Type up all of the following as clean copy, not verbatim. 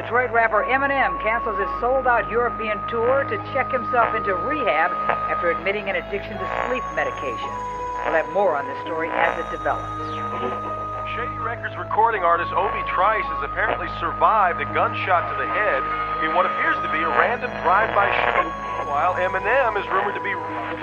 Detroit rapper Eminem cancels his sold-out European tour to check himself into rehab after admitting an addiction to sleep medication. We'll have more on this story as it develops. Shady Records recording artist Obi Trice has apparently survived a gunshot to the head in what appears to be a random drive-by shooting, while Eminem is rumored to be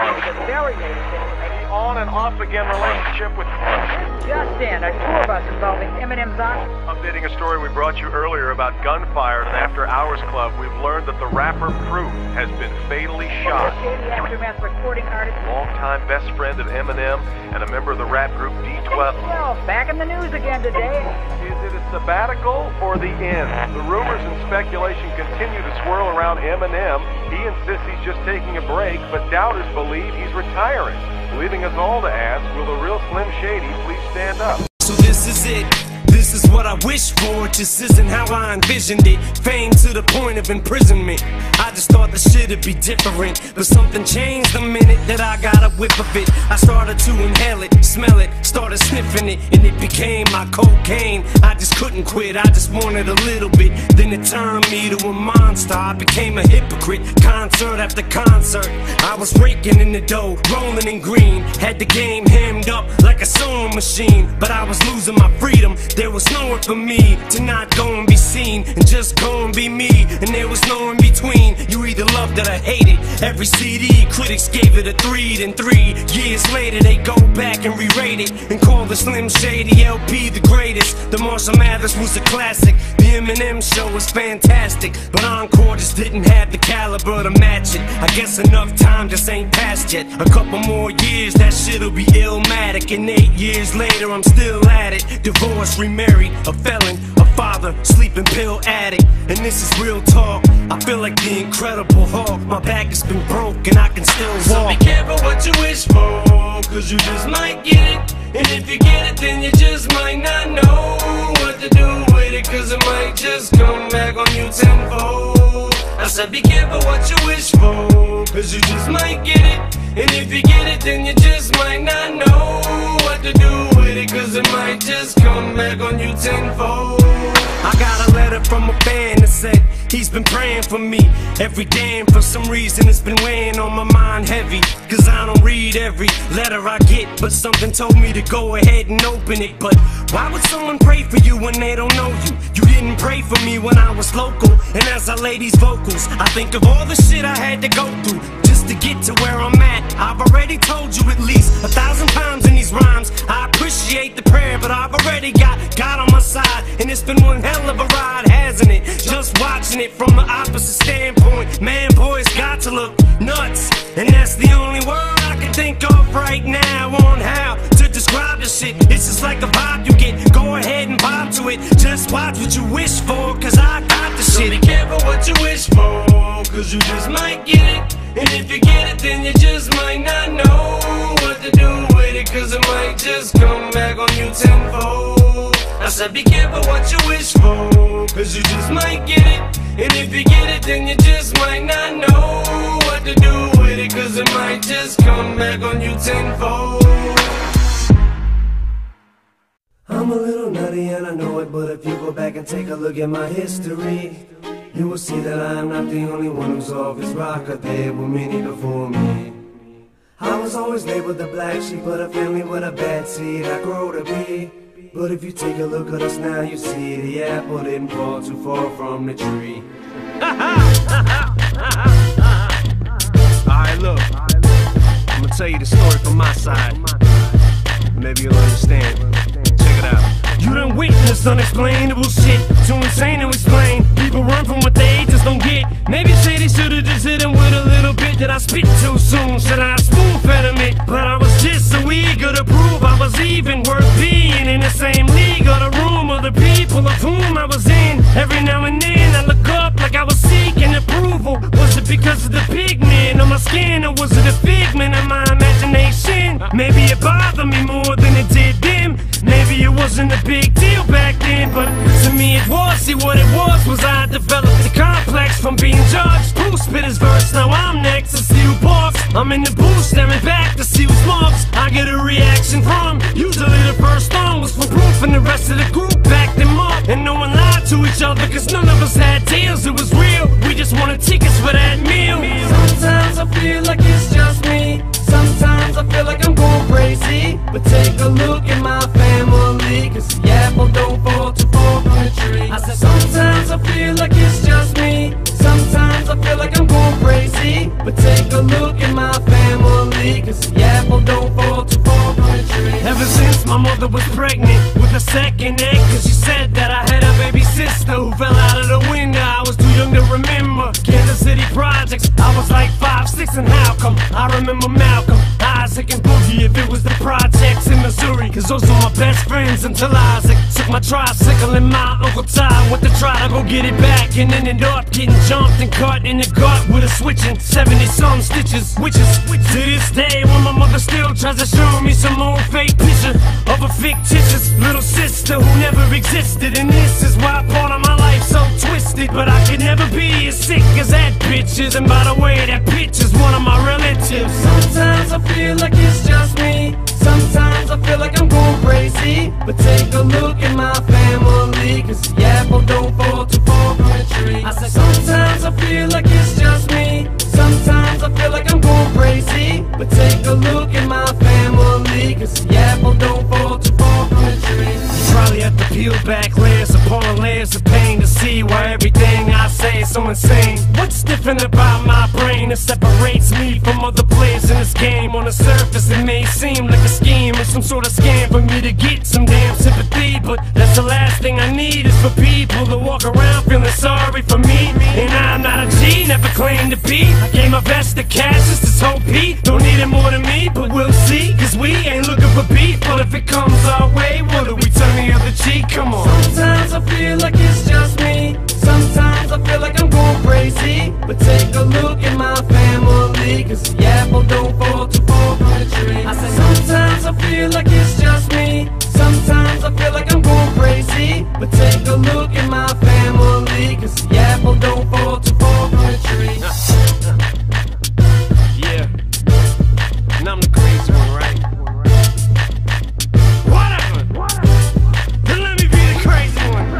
Very latest on and off again relationship with just in, a tour bus involving Eminem's aunt. Updating a story we brought you earlier about gunfire at an after-hours club, we've learned that the rapper Proof has been fatally shot. The Shady Aftermath recording artist, Longtime best friend of Eminem and a member of the rap group D12. Well, back in the news again today. Is it a sabbatical or the end? The rumors and speculation continue to swirl around Eminem. He insists he's just taking a break, but doubters believe he's retiring, leaving us all to ask, will the real Slim Shady please stand up? So this is it. This is what I wish for, it just isn't how I envisioned it. Fame to the point of imprisonment. I just thought the shit'd be different, but something changed the minute that I got a whiff of it. I started to inhale it, smell it, started sniffing it, and it became my cocaine. I just couldn't quit, I just wanted a little bit. Then it turned me to a monster, I became a hypocrite. Concert after concert, I was raking in the dough, rolling in green. Had the game hemmed up like a sewing machine, but I was losing my freedom. There was nowhere for me to not go and be seen and just go and be me, and there was no in between. You either loved it or hated. Every CD, critics gave it a 3. Then 3 years later they go back and re-rate it and call the Slim Shady LP the greatest. The Marshall Mathers was a classic. The Eminem show was fantastic, but Encore just didn't have the caliber to match it. I guess enough time just ain't passed yet. A couple more years, that shit'll be illmatic, and 8 years later I'm still at it. Divorced, remarried, a felon, a father, sleeping pill addict, and this is real talk. I feel like the Incredible Hulk. My back has been broke and I can still walk. So be careful what you wish for, cause you just might get it. And if you get it, then you just might not know what to do with it, cause it might just come back on you tenfold. I said be careful what you wish for, cause you just might get it. And if you get it, then you just might not know what to do with it, cause it might just come back on you tenfold. I got a letter from a fan that said he's been praying for me every day, and for some reason it's been weighing on my mind heavy, cause I don't read every letter I get, but something told me to go ahead and open it. But why would someone pray for you when they don't know you? You didn't pray for me when I was local, and as I lay these vocals, I think of all the shit I had to go through just to get to where I'm at. I've already told you at least 1,000 times in these rhymes, I appreciate the prayer, but I've already got God on my side, and it's been one hell of a ride, hasn't it? Just watching it from the opposite standpoint, man, boy, it's got to look nuts, and that's the only word I can think of right now on how to describe the shit. It's just like a vibe you get, go ahead and vibe to it. Just watch what you wish for, cause I got the shit. So be careful what you wish for, cause you just might get it. And if you get it, then you just might not know what to do with it, cause it might just come back on you tenfold. I said be careful what you wish for, cause you just might get it. And if you get it, then you just might not know what to do with it, cause it might just come back on you tenfold. I'm a little nutty and I know it, but if you go back and take a look at my history, you will see that I am not the only one who's off his rocker. There were many before me. I was always labeled the black sheep of the family with a bad seed I grow to be. But if you take a look at us now, you see the apple didn't fall too far from the tree. Alright, look, I'm gonna tell you the story from my side. Maybe you'll understand. Check it out. You done witnessed unexplainable shit, too insane to explain. People run from what they just don't get. Maybe say they should've just hit him with a little bit. Did I spit too soon? Should I spoon-fed him it? But I was just so eager to prove I was even worth being in the same league or the room of the people of whom I was in. Every now and then I look up like I was seeking approval. Was it because of the pigment on my skin, or was it a figment of my imagination? Maybe it bothered me more than it did them. Maybe it wasn't a big deal back then, but to me it was. See, what it was I developed the complex from being judged. Who spit his verse? Now I'm next to see who barks. I'm in the booth staring back to see who's marks I get a reaction from. Usually the first song was for Proof, and the rest of the group backed him up, and no one lied to each other, cause none of us had deals. It was real, we just wanted tickets for that meal. Sometimes I feel like it's just me, sometimes I feel like I'm going crazy. But take a look at my family, cause the apple don't fall too far from the tree. I said sometimes I feel like it's just me, sometimes I feel like I'm going crazy. But take a look at my family, cause the apple don't fall too far from the tree. Ever since my mother was pregnant with a second egg, cause she said that I had a baby sister who fell out of the window. I was too young to remember Kansas City projects. I was like 5, 6, and how come I remember Malcolm, Isaac, and Boogie if it was the projects in Missouri, cause those were my best friends until Isaac took my tricycle and my Uncle Ty went to try to go get it back, and then ended up getting jumped and cut in the gut with a switching 70-some stitches. Which is to this day when my mother still tries to show me some old fake picture of a fictitious little sister who never existed. And this is why part of my life so twisted, but I could never be as sick as that bitch is. And by the way, that bitch is one of my relatives. Sometimes I feel like it's just me, sometimes I feel like I'm going crazy. But take a look at my family, cause the apple don't fall too far from the tree. I said sometimes I feel like it's just me, sometimes I feel like I'm going crazy. But take a look at my family, cause the apple don't fall too far from the tree. You probably have to peel back layers upon layers of pain to see why everything I say is so insane. What's different about my brain that separates me from other players in this game? On the surface it may seem like a scheme or some sort of scam for me to get some damn sympathy, but that's the last thing I need is for people to walk around feeling sorry for me. And I'm not a G, never claimed to be. I gave my best to Cassius, this whole Pete. Don't need it more than me, but we'll see, cause we ain't looking for beef. But if it comes our way, what do we turn the other cheek? Come on. Sometimes I feel like it's just me, sometimes I feel like I'm going crazy. But take a look at my family, cause the apple don't fall too far from the tree. I said sometimes I feel like it's just me, sometimes I feel like I'm going crazy. But take a look at my family, cause the apple don't fall too far from the tree. Yeah, and I'm the crazy one, right? Whatever, then let me be the crazy one.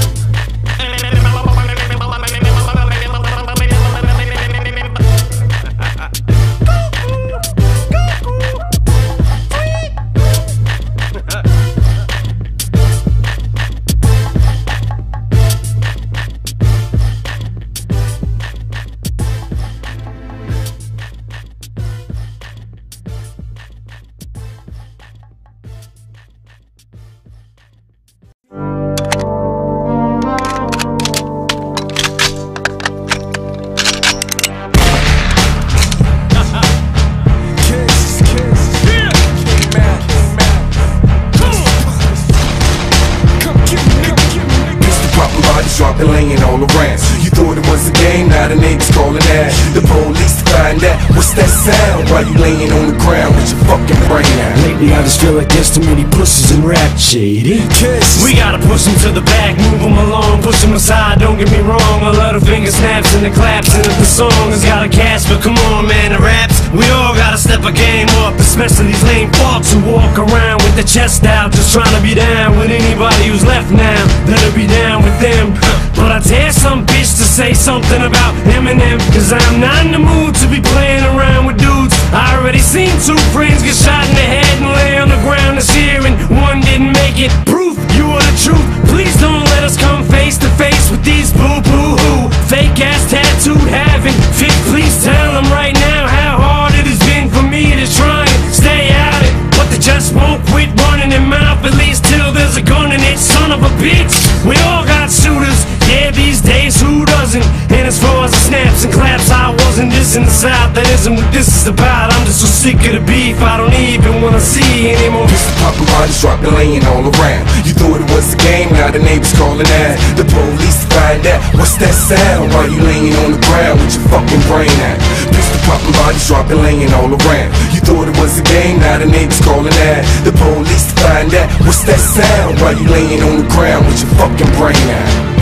Dropping, laying all around. You thought it was a game, now the neighbors calling out. The police to find out what's that sound while you laying on the ground with your fucking brain out. Lately I just feel like there's too many pussies in rap shady. We gotta push them to the back, move them along, push them aside, don't get me wrong. A lot of finger snaps and the claps, and if the song has got a cast, but come on man, the raps, we all gotta step a game up. Especially these lame fucks who walk around with their chest out, just trying to be down with anybody who's left now. Better be down with them. But I dare some bitch to say something about Eminem, cause I'm not in the mood to be playing around with dudes. I already seen 2 friends get shot in the head and lay on the ground this year, and one didn't make it. Proof you are the truth. Please don't let us come face to face with these boo-boo-hoo fake ass tattooed having fit. Please tell them right now how hard it has been for me to try and stay out it, but they just won't quit running their mouth, at least till there's a gun in it. Son of a bitch, we all got shooters, yeah, these days who doesn't? And as far as the snaps and claps, I wasn't dissing the South, that isn't what this is about. I'm just so sick of the beef, I don't even wanna see anymore. Mr. Paparazzi dropping, laying all around. You thought it was a game, now the neighbors calling out. The police to find out what's that sound while you laying on the ground with your fucking brain out. Mr. Paparazzi dropping, laying all around. You thought it was a game, now the neighbors calling out. The police to find out what's that sound while you laying on the ground with your fucking brain out.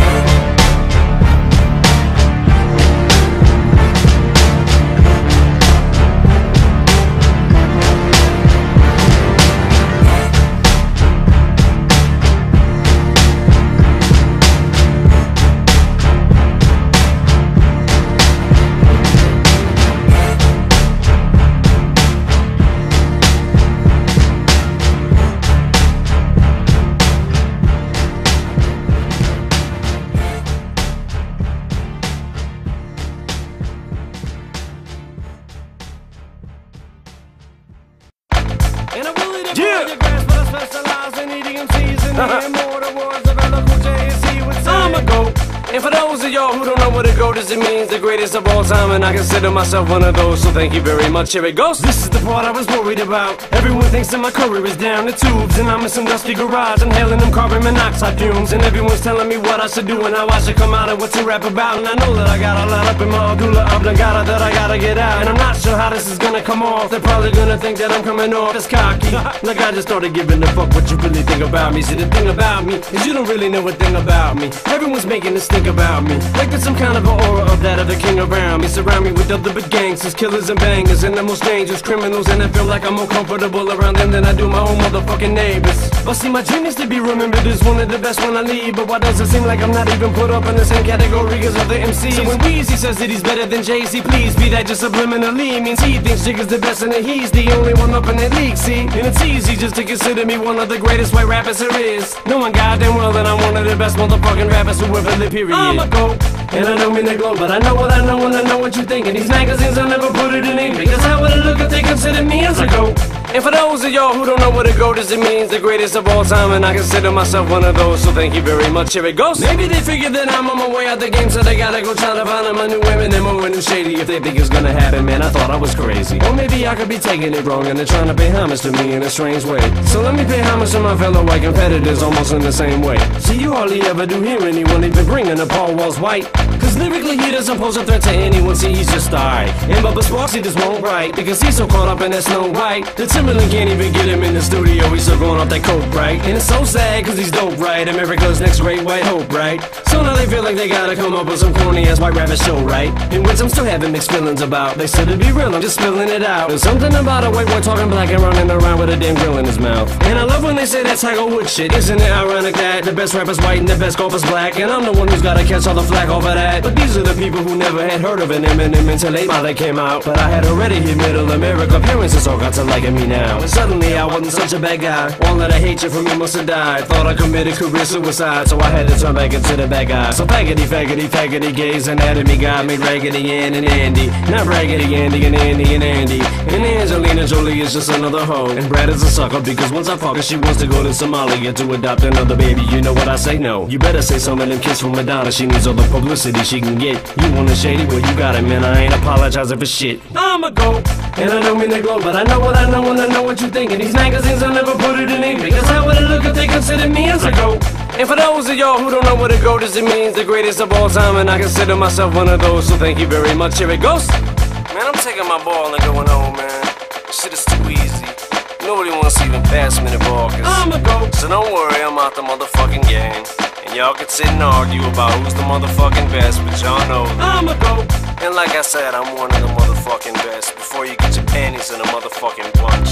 more the words of LL Cool J as he would say. I'm a GOAT. And for those of y'all who don't know what a GOAT is, it means the greatest of all time, and I consider myself one of those, so thank you very much. Here it goes. This is the part I was worried about. Everyone thinks that my career is down the tubes, and I'm in some dusty garage inhaling them carbon monoxide fumes, and everyone's telling me what I should do and how I should come out and what to rap about, and I know that I got a lot up in my medulla oblongata that I gotta get out, and I'm not sure how this is gonna come off. They're probably gonna think that I'm coming off as cocky, like I just started giving a fuck what you really think about me. See, the thing about me is you don't really know a thing about me. Everyone's making this think about me, like there's some kind of an aura of that of the king around me. Surround me with other big gangsters, killers and bangers, and the most dangerous criminals, and I feel like I'm more comfortable around them than I do my own motherfucking neighbors. But see, my dream is to be remembered as one of the best when I leave, but why does it seem like I'm not even put up in the same category as other MCs? So when Weezy says that he's better than Jay-Z, please be that just subliminally means he thinks Jig is the best and that he's the only one up in that league, see? And it's easy just to consider me one of the greatest white rappers there is, knowing goddamn well that I'm one of the best motherfucking rappers who ever lived, period. I'm a GOAT, and I don't mean to glow, but I know what I know and I know what you think. And these magazines, I'll never put it in ink, because how would it look if they consider me as a GOAT? And for those of y'all who don't know what a GOAT is, it means the greatest of all time, and I consider myself one of those, so thank you very much. Here it goes. Maybe they figured that I'm on my way out the game, so they gotta go try to find them a new Eminem or a new Shady if they think it's gonna happen. Man, I thought I was crazy, or maybe I could be taking it wrong and they're trying to pay homage to me in a strange way. So let me pay homage to my fellow white competitors almost in the same way. See, you hardly ever do hear anyone even bringing up Paul Wall's white, cause lyrically he doesn't pose a threat to anyone. See, he's just alright, and Bubba Sparks he just won't write, because he's so caught up in that Snow White that Timberland can't even get him in the studio. He's still going off that coke, right? And it's so sad cause he's dope, right? America's next great white hope, right? So now they feel like they gotta come up with some corny ass white rabbit show, right? In which I'm still having mixed feelings about. They said to be real, I'm just spilling it out. There's something about a white boy talking black and running around with a damn grill in his mouth. And I love when they say that Tiger Woods shit. Isn't it ironic that the best rapper's white and the best golfer's black, and I'm the one who's gotta catch all the flack over that? But these are the people who never had heard of an Eminem until 8 Mile came out. But I had already hit middle America. Parents just all got to liking me now, and suddenly I wasn't such a bad guy. All of the hatred from me must have died. Thought I committed career suicide, so I had to turn back into the bad guy. So faggoty, faggoty, faggoty, gays, anatomy got me Raggedy Ann and Andy, not Raggedy Andy and Andy and Andy. And Angelina Jolie is just another hoe, and Brad is a sucker because once I fuck her, she wants to go to Somalia to adopt another baby. You know what I say? No. You better say some of them kids from Madonna. She needs all the publicity she can get. You want a Shady? Well, you got it, man. I ain't apologizing for shit. I'm a GOAT, and I don't mean to glow, but I know what I know and I know what you think. And these magazines, I'll never put it in ink, because how would it look if they consider me as a GOAT? And for those of y'all who don't know what a GOAT is, it means the greatest of all time, and I consider myself one of those, so thank you very much. Here it goes. Man, I'm taking my ball and going home, man. Shit is too easy. Nobody wants to even pass me the ball, cause I'm a GOAT. So don't worry, I'm out the motherfucking game, and y'all can sit and argue about who's the motherfucking best, but y'all know I'm a GOAT. And like I said, I'm one of the motherfucking best. Before you get your panties in a motherfucking bunch.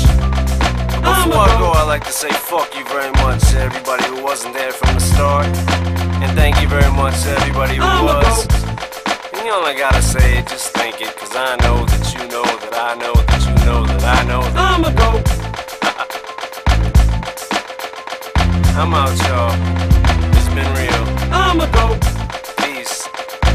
Before I go, I'd like to say fuck you very much to everybody who wasn't there from the start, and thank you very much to everybody who was. And you only gotta say it, just think it, cause I know that you know that I know that you know that I know that I'm a GOAT. I'm out, y'all. It's been real. I'm a GOAT. Peace.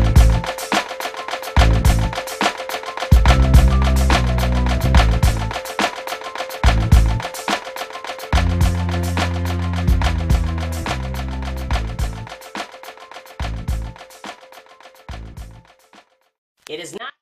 It is not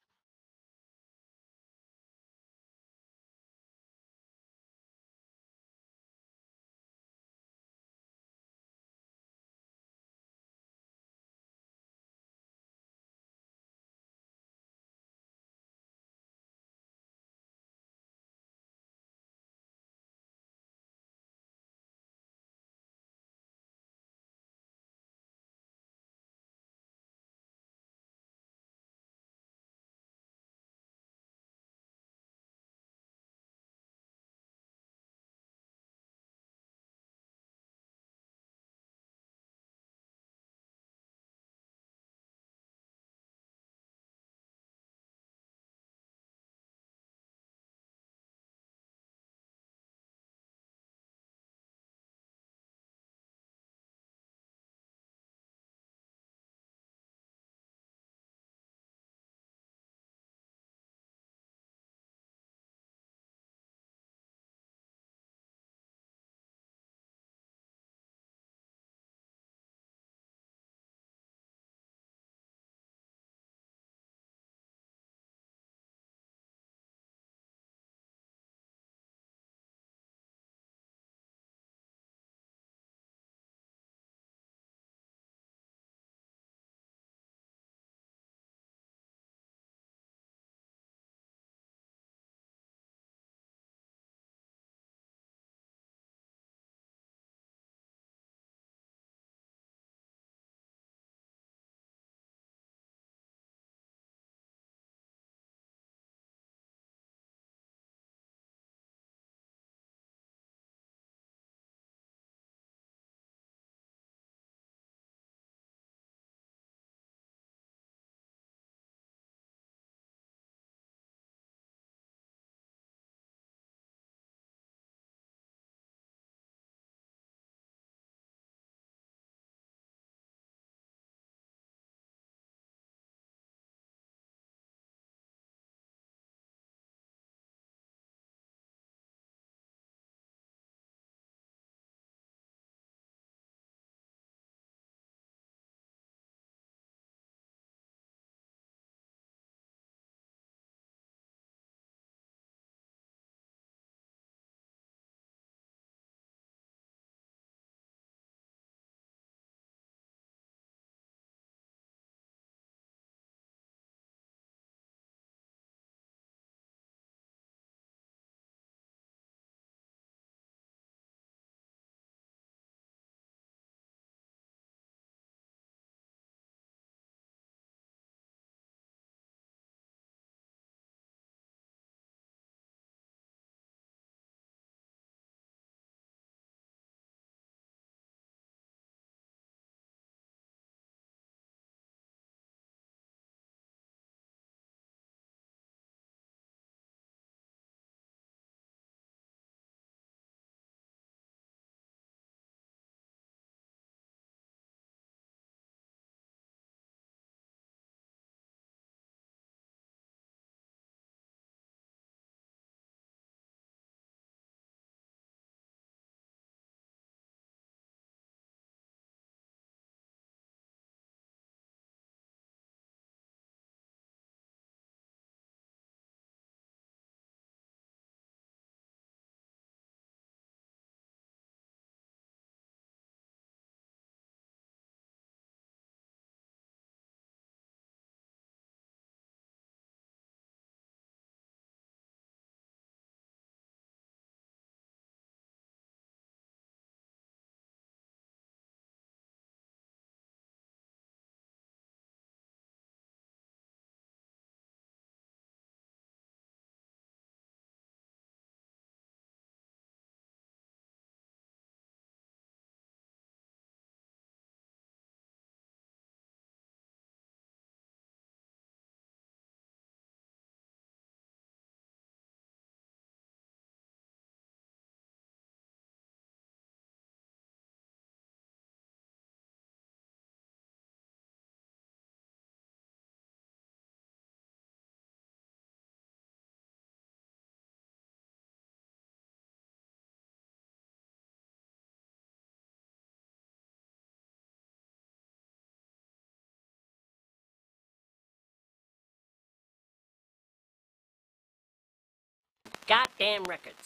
goddamn records.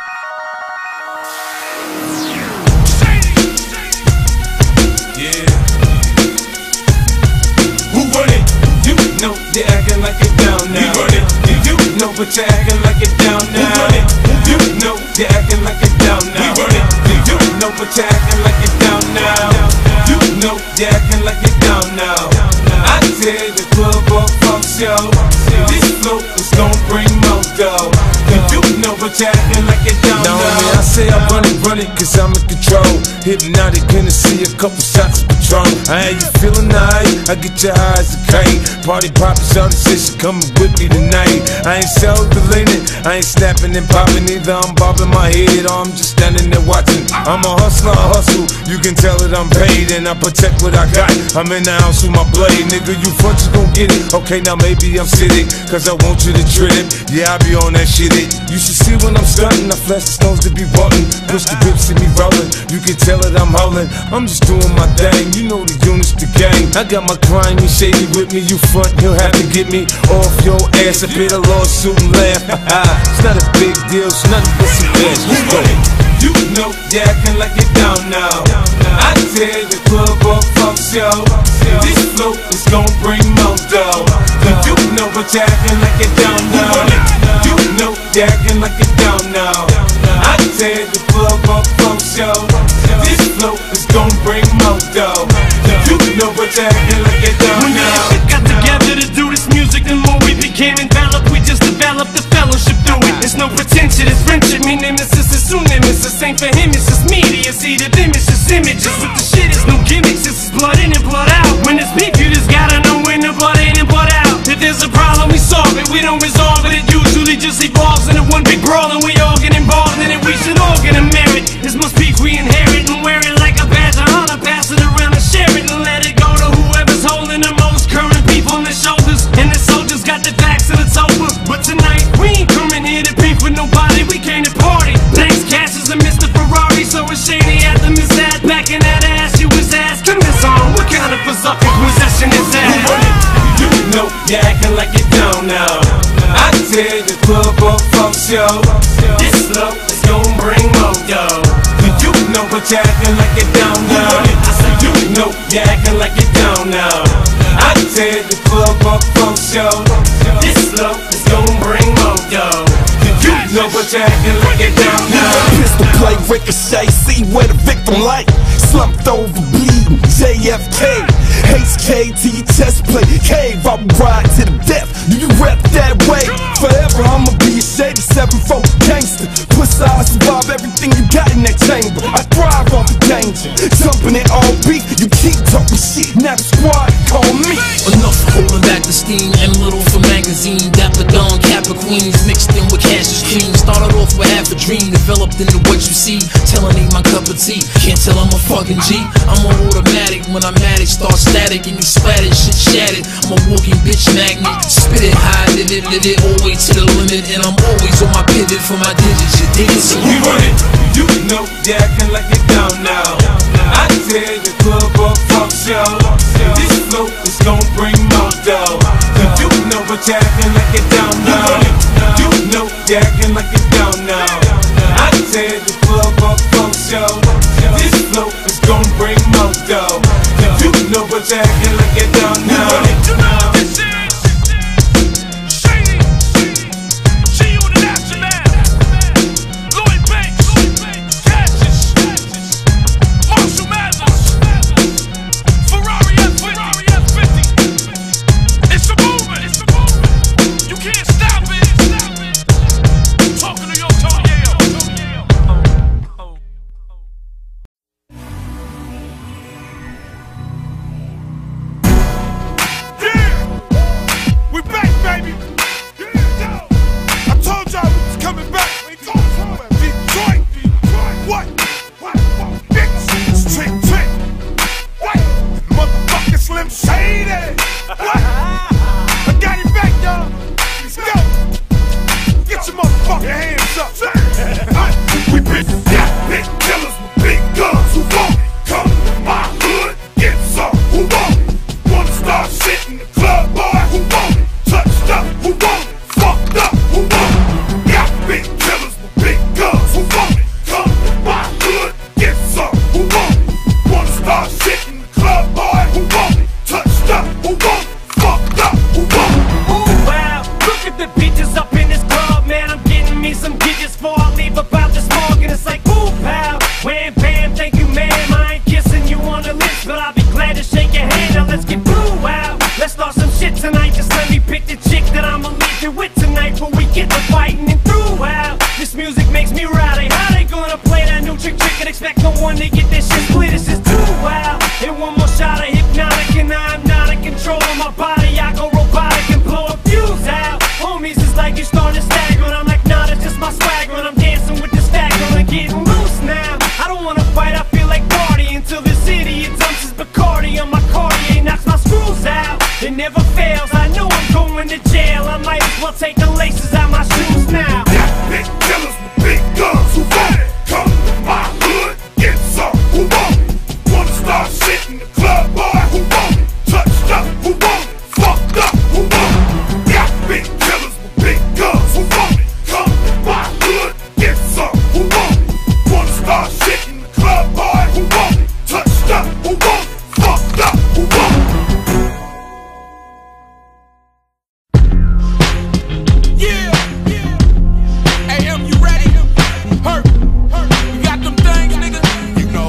Yeah. Who run it? You know you're acting like it down now. We run it. You know but you're acting like it down now. Who run it? You know you're acting like it down now. We run it. You know but you're acting like it down now. You know you're acting like it down now. I tell the club or funk show, this flow is gon' bring more dough. You know but you're acting like it down now. I say I run it cause I'm in control. Hypnotic Hennessy, a couple shots of Patron. I had you feeling nice, I get your eyes a kite. Party poppin', shawty said she coming with me tonight. I ain't self-deleting, I ain't snapping and popping either. I'm bobbing my head or I'm just standing there watching. I'm a hustler, I hustle, you can tell that I'm paid. And I protect what I got, I'm in the house with my blade. Nigga, you front, you gon' get it. Okay, now maybe I'm sitting, cause I want you to trip. Yeah, I be on that shit it. You should see when I'm stunting, I flash the stones to be button. Push the whip, see me rolling, you can tell that I'm howling. I'm just doing my thing, you know the units, the gang. I got my crime, you shady with me, you front, he'll have to get me off your ass. I bit a lawsuit and laugh. It's not a big deal, it's nothing but some cash. Let's go. You know you're acting like it down now. I tell the club or funk show, this flow is gon' bring more dough. You know but you're acting like it down now. You know you're acting like it down now. I tell the club or funk show, this flow is gon' bring more dough. You know but you're acting like it down now. When we got together to do this music, the more we became enveloped, we just developed the fellowship through it. There's no pretension, it's friendship, me nemesis is soon nemesis. Ain't for him, it's just media, see the them, it's just images. With the shit, it's no gimmicks, it's blood in and blood out. When it's beef, you just gotta know when the blood in and blood out. If there's a problem, we solve it, we don't resolve it. It usually just evolves into one big brawl, and we all get involved in it. We should all get a merit. This much beef we inherit and wear it like a badge of honor. Pass it around and share it and let it go to whoever's holding the most current beef on their shoulders. And the soldiers got the backs and it's over. But tonight, we ain't coming here to beef with nobody, we came to party. Thanks Cassius and Mr. Ferrari, so it's shady at the Miss Ad. Back in that ass, you was asking this on. What kind of berserker possession is that? You know you're acting like it down now. I tell the club or funk show, this flow is gon' bring more dough. You know but you're acting like it down now. I say you know you're acting like it down now. I tell the club or funk show, this flow is gon' bring more dough. You know but you're acting like it down now. Pistol play, ricochet, see where the victim like. Slumped over, bleeding, JFK. HKT, chest plate, cave, I will ride to the death. Do you rep that way? Forever I'ma be a shady 7-4 gangster. Pussy, I survive everything you got in that chamber. I thrive off the danger, jumping it all beat. You keep talking shit, now the squad call me. Enough holding back the steam, M little for magazine. Dapper Dawn, Kappa Queens, mixed in with Cassius cream. Started off with half a dream, developed into what you see. Telling ain't my cup of tea, can't tell I'm a fucking G. I'm on automatic, when I'm at it, start static and you splattered, shit shattered. I'm a walking bitch magnet, spit it high, live it, all way to the limit. And I'm always on my pivot for my digits, you dig it? So we run it, you know you're acting like it down now. I tell the club or funk show, this flow is gon' bring more dough. You know but you're acting like it down now. You know you're acting like it down now. I tell the club or funk show, this flow is gon' bring more dough. You know but you're acting like it down now. Ferrari shit tonight. Just let me pick the chick that I'ma leave you with tonight. Before we get to fighting and throughout, this music makes me rowdy. How they gonna play that new trick and expect no one to get this shit split? It's just too wild. And one more shot of hypnotic, and I'm not in control of my body. I go robotic and blow a fuse out. Homies, it's like you started staggering. I'm like, nah, that's just my swagger. And I'm dancing with the stagger and getting loose now. I don't wanna fight, I feel like party until this idiot dumps his Bacardi on my Cartier, knocks my screws out. It never fails, I know I'm going to jail. I might as well take the laces out my shoes now. Big killers with big guns, who want it? Come to my hood, get some, who want it? Wanna start shit in the club, boy, who want it? Touched up, who want it? Fucked up, who want it? Got big killers with big guns, who want it? Come to my hood, get some, who want it? Wanna start shit in the club, boy, who want it? Touched up, who want it? Fucked up, who want it? Yeah, hey, you ready? Hurt, you got them things, nigga? You know,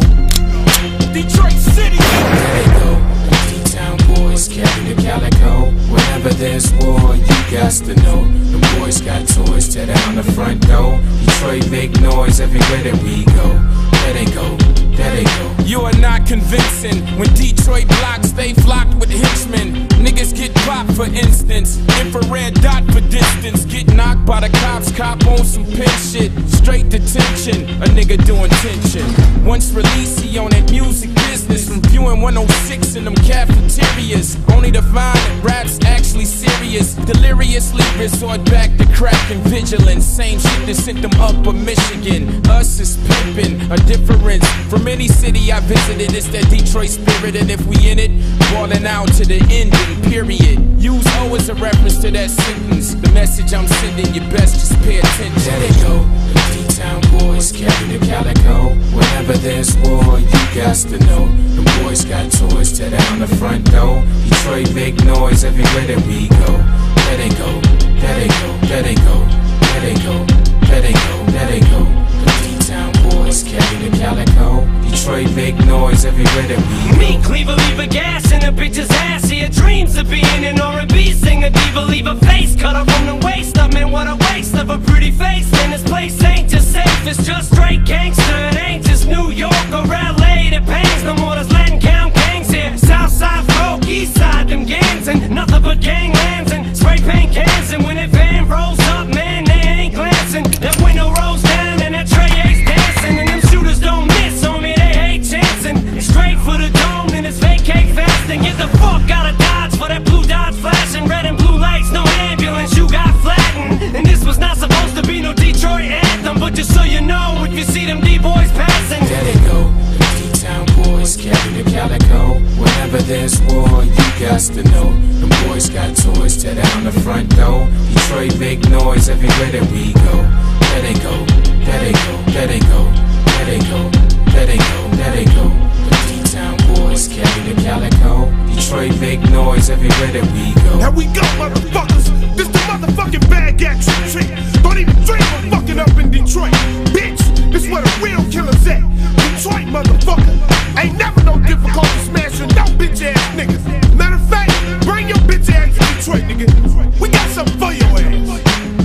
Detroit City. There they go, D-Town boys carry the calico. Whenever there's war, you got to know. The boys got toys, tear down the front door. Detroit make noise everywhere that we go. There they go, there they go. You are not convincing when Detroit blocks stay flocked with henchmen. Niggas get popped, for instance. Infrared dot for distance. Get knocked by the cops, cop on some pin shit. Straight detention, a nigga doing tension. Once released, he on that music business. From viewing 106 in them cafeterias. Only to find that rap's actually serious. Deliriously resort back to crack and vigilance. Same shit that sent them up a Michigan. Us is pimpin', a difference from any city I visited. It's that Detroit spirit, and if we in it, ballin' out to the ending, period. Use O as a reference to that sentence. The message I'm sending, you best just pay attention. There they go, the D-Town boys carry the calico. Whenever there's war, you got to know. The boys got toys, tear down the front door. Detroit make noise everywhere that we go. There they go, there they go, there they go, there they go, there they go, there they go. The D-Town boys carry the calico. Detroit make noise everywhere that we go. Me, Cleaver, leave a gas in a bitch's ass. See her dreams of being an R&B singer. Diva, leave a face cut up from the waist up. Man, what a waste of a pretty face. And this place ain't just safe, it's just straight gangster. It ain't just New York or LA that pains. No more there's Latin count gangs here. Southside folk, east side, them gangs. And nothing but ganglands and spray paint cans. And when that van rolls up, man, they ain't glancing. That window rolls down and that Trey A's dancing. And them shooters don't miss on me, they hate chancing. Straight for the dome and it's vacate fast. And get the fuck out of Dodge for that blue Dodge flashing. Red and blue lights, no ambulance, you got flattened. And this was not supposed to be no Detroit anthem. But just so you know, if you see them D-boys passing. There they go, the D-Town boys carry the calico. Whenever there's war, you got to know. The boys got toys, tear down the front door. Detroit make noise everywhere that we go. There they go, there they go, there they go, there they go, there they go, there they go. The D-Town boys carry the calico. Detroit make noise everywhere that we go. Here we go, motherfuckers. This the motherfucking bad gas trick. Don't even dream of fucking up in Detroit. Bitch, this where the real killers at. Detroit, motherfucker. Ain't never no difficulty smashing no bitch ass niggas. Matter of fact, bring your bitch ass to Detroit, nigga. We got something for your ass.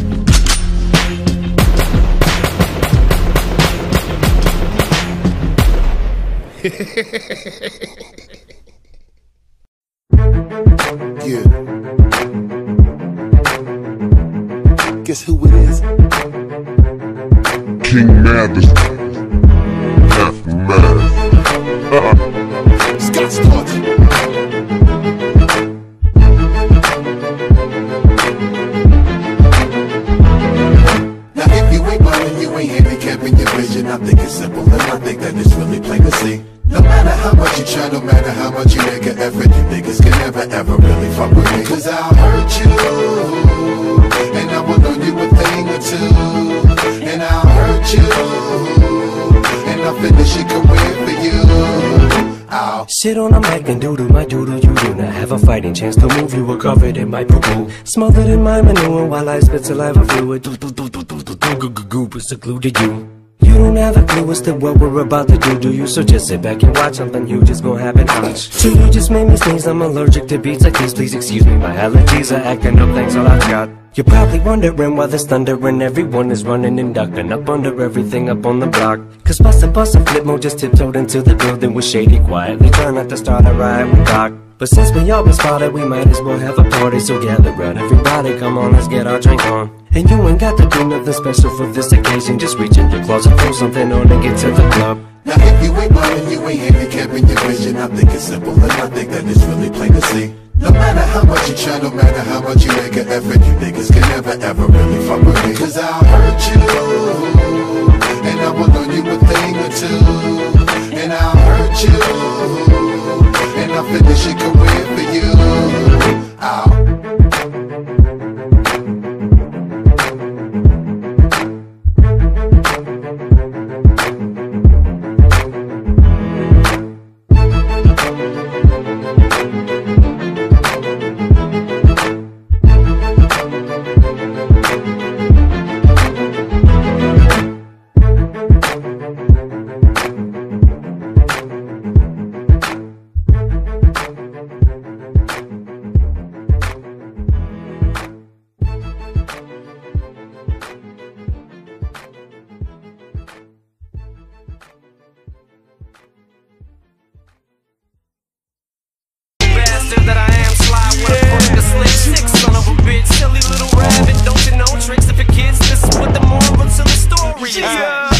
Yeah. Guess who it is? King Mathers. Half mad. Scott Storch. Now if you ain't ballin', you ain't handicapping your vision. I think it's simple and I think that it's really plain to see. No matter how much you try, no matter how much you make an effort, you niggas can never ever really fuck with me. Cause I'll hurt you, and I will learn you a thing or two. And I'll hurt you, and I'll finish your career for you. I'll sit on a mic and doodle my doodle you do not have a fighting chance to move. You were covered in my poo-poo, smothered in my manure while I spit saliva fluid. Goop is secluded you. You don't have a clue as to what we're about to do you? So just sit back and watch, something huge is gonna happen. So you just made me sneeze, I'm allergic to beats like this. Please excuse me, my allergies are acting up, thanks all I've got. You're probably wondering why there's thunder and everyone is running and ducking up under everything up on the block. Cause bust a flip mode just tiptoed into the building with Shady quietly trying not to start a riot with Doc. But since we all been spotted, we might as well have a party. So gather round, everybody, come on, let's get our drink on. And you ain't got to do nothing special for this occasion. Just reach in your closet, throw something on and get to the club. Now if you ain't blind, you ain't handicapping your vision. I think it's simple and I think that it's really plain to see. No matter how much you try, no matter how much you make an effort, you niggas can never ever really fuck with me. Cause I'll hurt you, and I will learn you a thing or two. And I'll hurt you, and I'll finish your career for you. That I am, slide with a perk, a slick six, son of a bitch, silly little rabbit. Don't you know tricks if your kids? This is what the moral to the story is.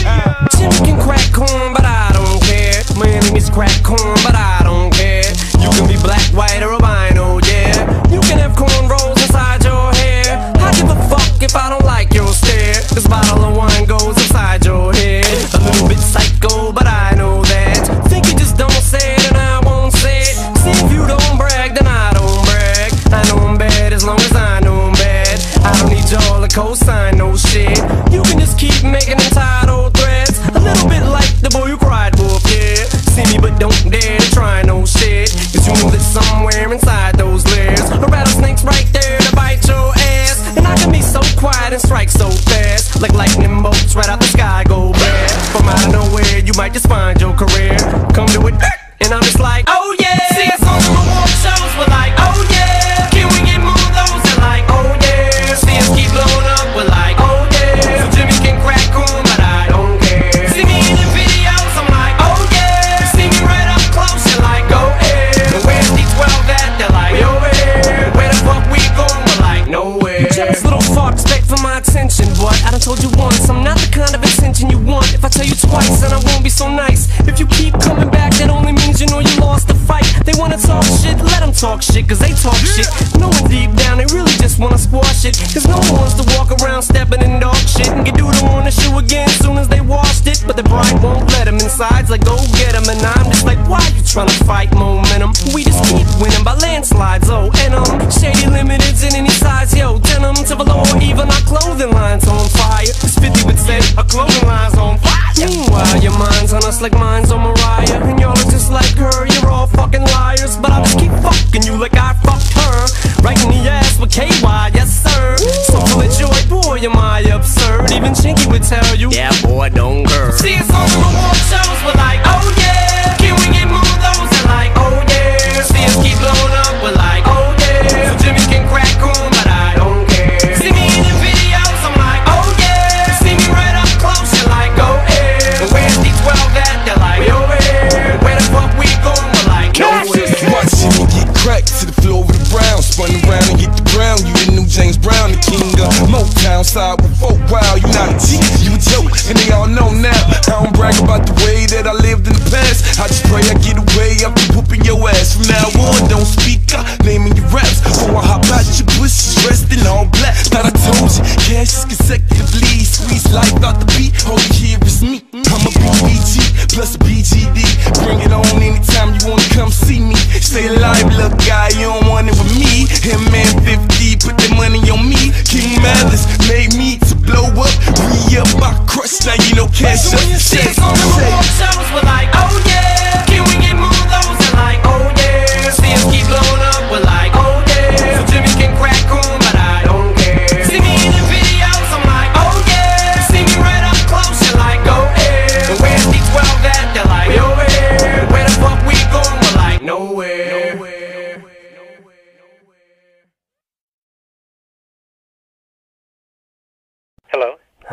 Jimmy can crack corn, but I don't care. My enemies crack corn, but I don't care. You can be black, white, or albino, yeah. You can have cornrows inside your hair. I give a fuck if I don't like your stare. This bottle of wine goes inside your head. A little bit psycho, but I know that. Think you just don't say it and I won't say it. See if you don't brag, then I don't brag. I know I'm bad as long as I know I'm bad. I don't need y'all to co-sign no shit. You can just keep making entitled threats. A little bit like the boy who cried wolf, yeah. See me but don't dare to try no shit. Cause you know that somewhere inside those layers a rattlesnake's right there to bite your ass. And I can be so quiet and strike so fast, like lightning bolts right out the sky go bad. From out of nowhere you might just find your career. Come to it and I'm just like, oh yeah. See us on the reward shows, we're like, oh yeah. Can we get more of those? They're like, oh yeah. See us keep blowing up, we're like, oh yeah. So Jimmy can crack corn, but I don't care. See me in the videos, I'm like, oh yeah. See me right up close, you're like, go ahead. And where's D12 at? They're like, we over here. Where the fuck we going? We're like, nowhere. Jealous little fucks beg for my attention, but I done told you once, I'm not the kind of attention you want. If I tell you twice, then I won't be so nice. If you keep coming back, that only means you know you lost the fight. They wanna talk shit, let them talk shit, cause they talk shit. Knowing deep down they really just wanna squash it. Cause no one wants to walk around stepping in dog shit and get doodle on the shoe again soon as they washed it. But the pride won't let them inside, like go get them. And I'm just like, why you trying to fight momentum? We just keep winning by landslides, oh. And Shady Limited's in any size, yo. Denim to below or even our clothing line's on fire. It's 50% our clothing line's on fire. Meanwhile your mind's on us like mine's on Mariah. And y'all are just like her, you're all fucking liars. But I'll just keep fucking you like I fucked her. Right in the ass with KY, yes sir. So full of joy, boy am I absurd. Even Chinky would tell you, yeah boy don't curve. See us on the reward shows, we're like, oh yeah. Can we get more of those? They're like, oh yeah. See us keep blowing up, we're like, oh yeah. So Jimmy can crack corn, but I don't care. See me in the videos, I'm like, oh yeah. See me right up close, you're like, go ahead. And where's D12 at? They're like, we over here. Where the fuck we going? We're like, nowhere. Watching me get cracked to the floor with a brown. Spun around and hit the ground. You the new James Brown, the king of Motown. Side with folk, wow, you not a G, you a joke, and they all know now. I don't brag about the way that I lived in the past. I just pray I get away after whooping your ass. From now on, don't speak up, naming your raps. Before I hop out your bushes, dressed in all black. Thought I told you, cash is consecutively. Squeeze life out the beat, all you hear is me. I'm a BBG plus a BGD. Bring it on anytime you wanna come see me. Stay alive, little guy, you don't want it with me. Man 50, put the money on me. King Malice made me to blow up. Re-up, I crush, now you know cash up. See us on the reward shows, we're like, oh yeah. Can we get more of those? They're like, oh yeah. See us keep blowing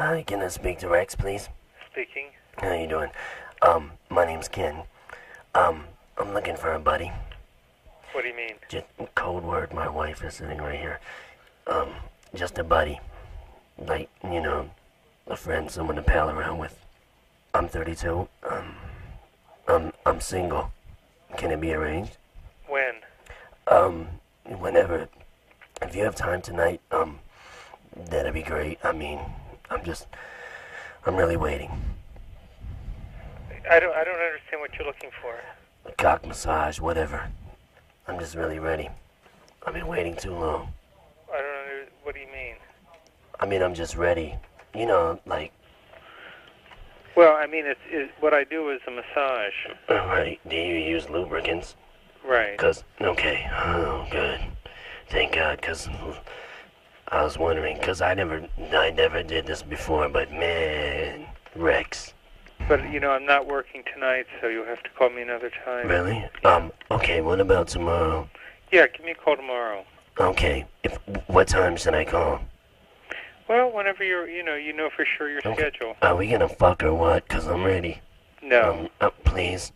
Hi, can I speak to Rex, please? Speaking. How you doing? My name's Ken. I'm looking for a buddy. What do you mean? Just code word, my wife is sitting right here. Just a buddy. Like, you know, a friend, someone to pal around with. I'm 32. I'm single. Can it be arranged? When? Whenever. If you have time tonight, that'd be great. I mean, I'm really waiting. I don't understand what you're looking for. A cock massage, whatever. I'm just really ready. I've been waiting too long. I don't know. What do you mean? I mean, I'm just ready. You know, like... Well, I mean, it's what I do is a massage. Right. Do you use lubricants? Right. Okay. Oh, good. Thank God, because I was wondering, because I never did this before, but man, Rex. But, you know, I'm not working tonight, so you'll have to call me another time. Really? Okay, what about tomorrow? Yeah, give me a call tomorrow. Okay. What time should I call? Well, whenever you know for sure your schedule. Are we gonna fuck or what? Because I'm ready. No. Please.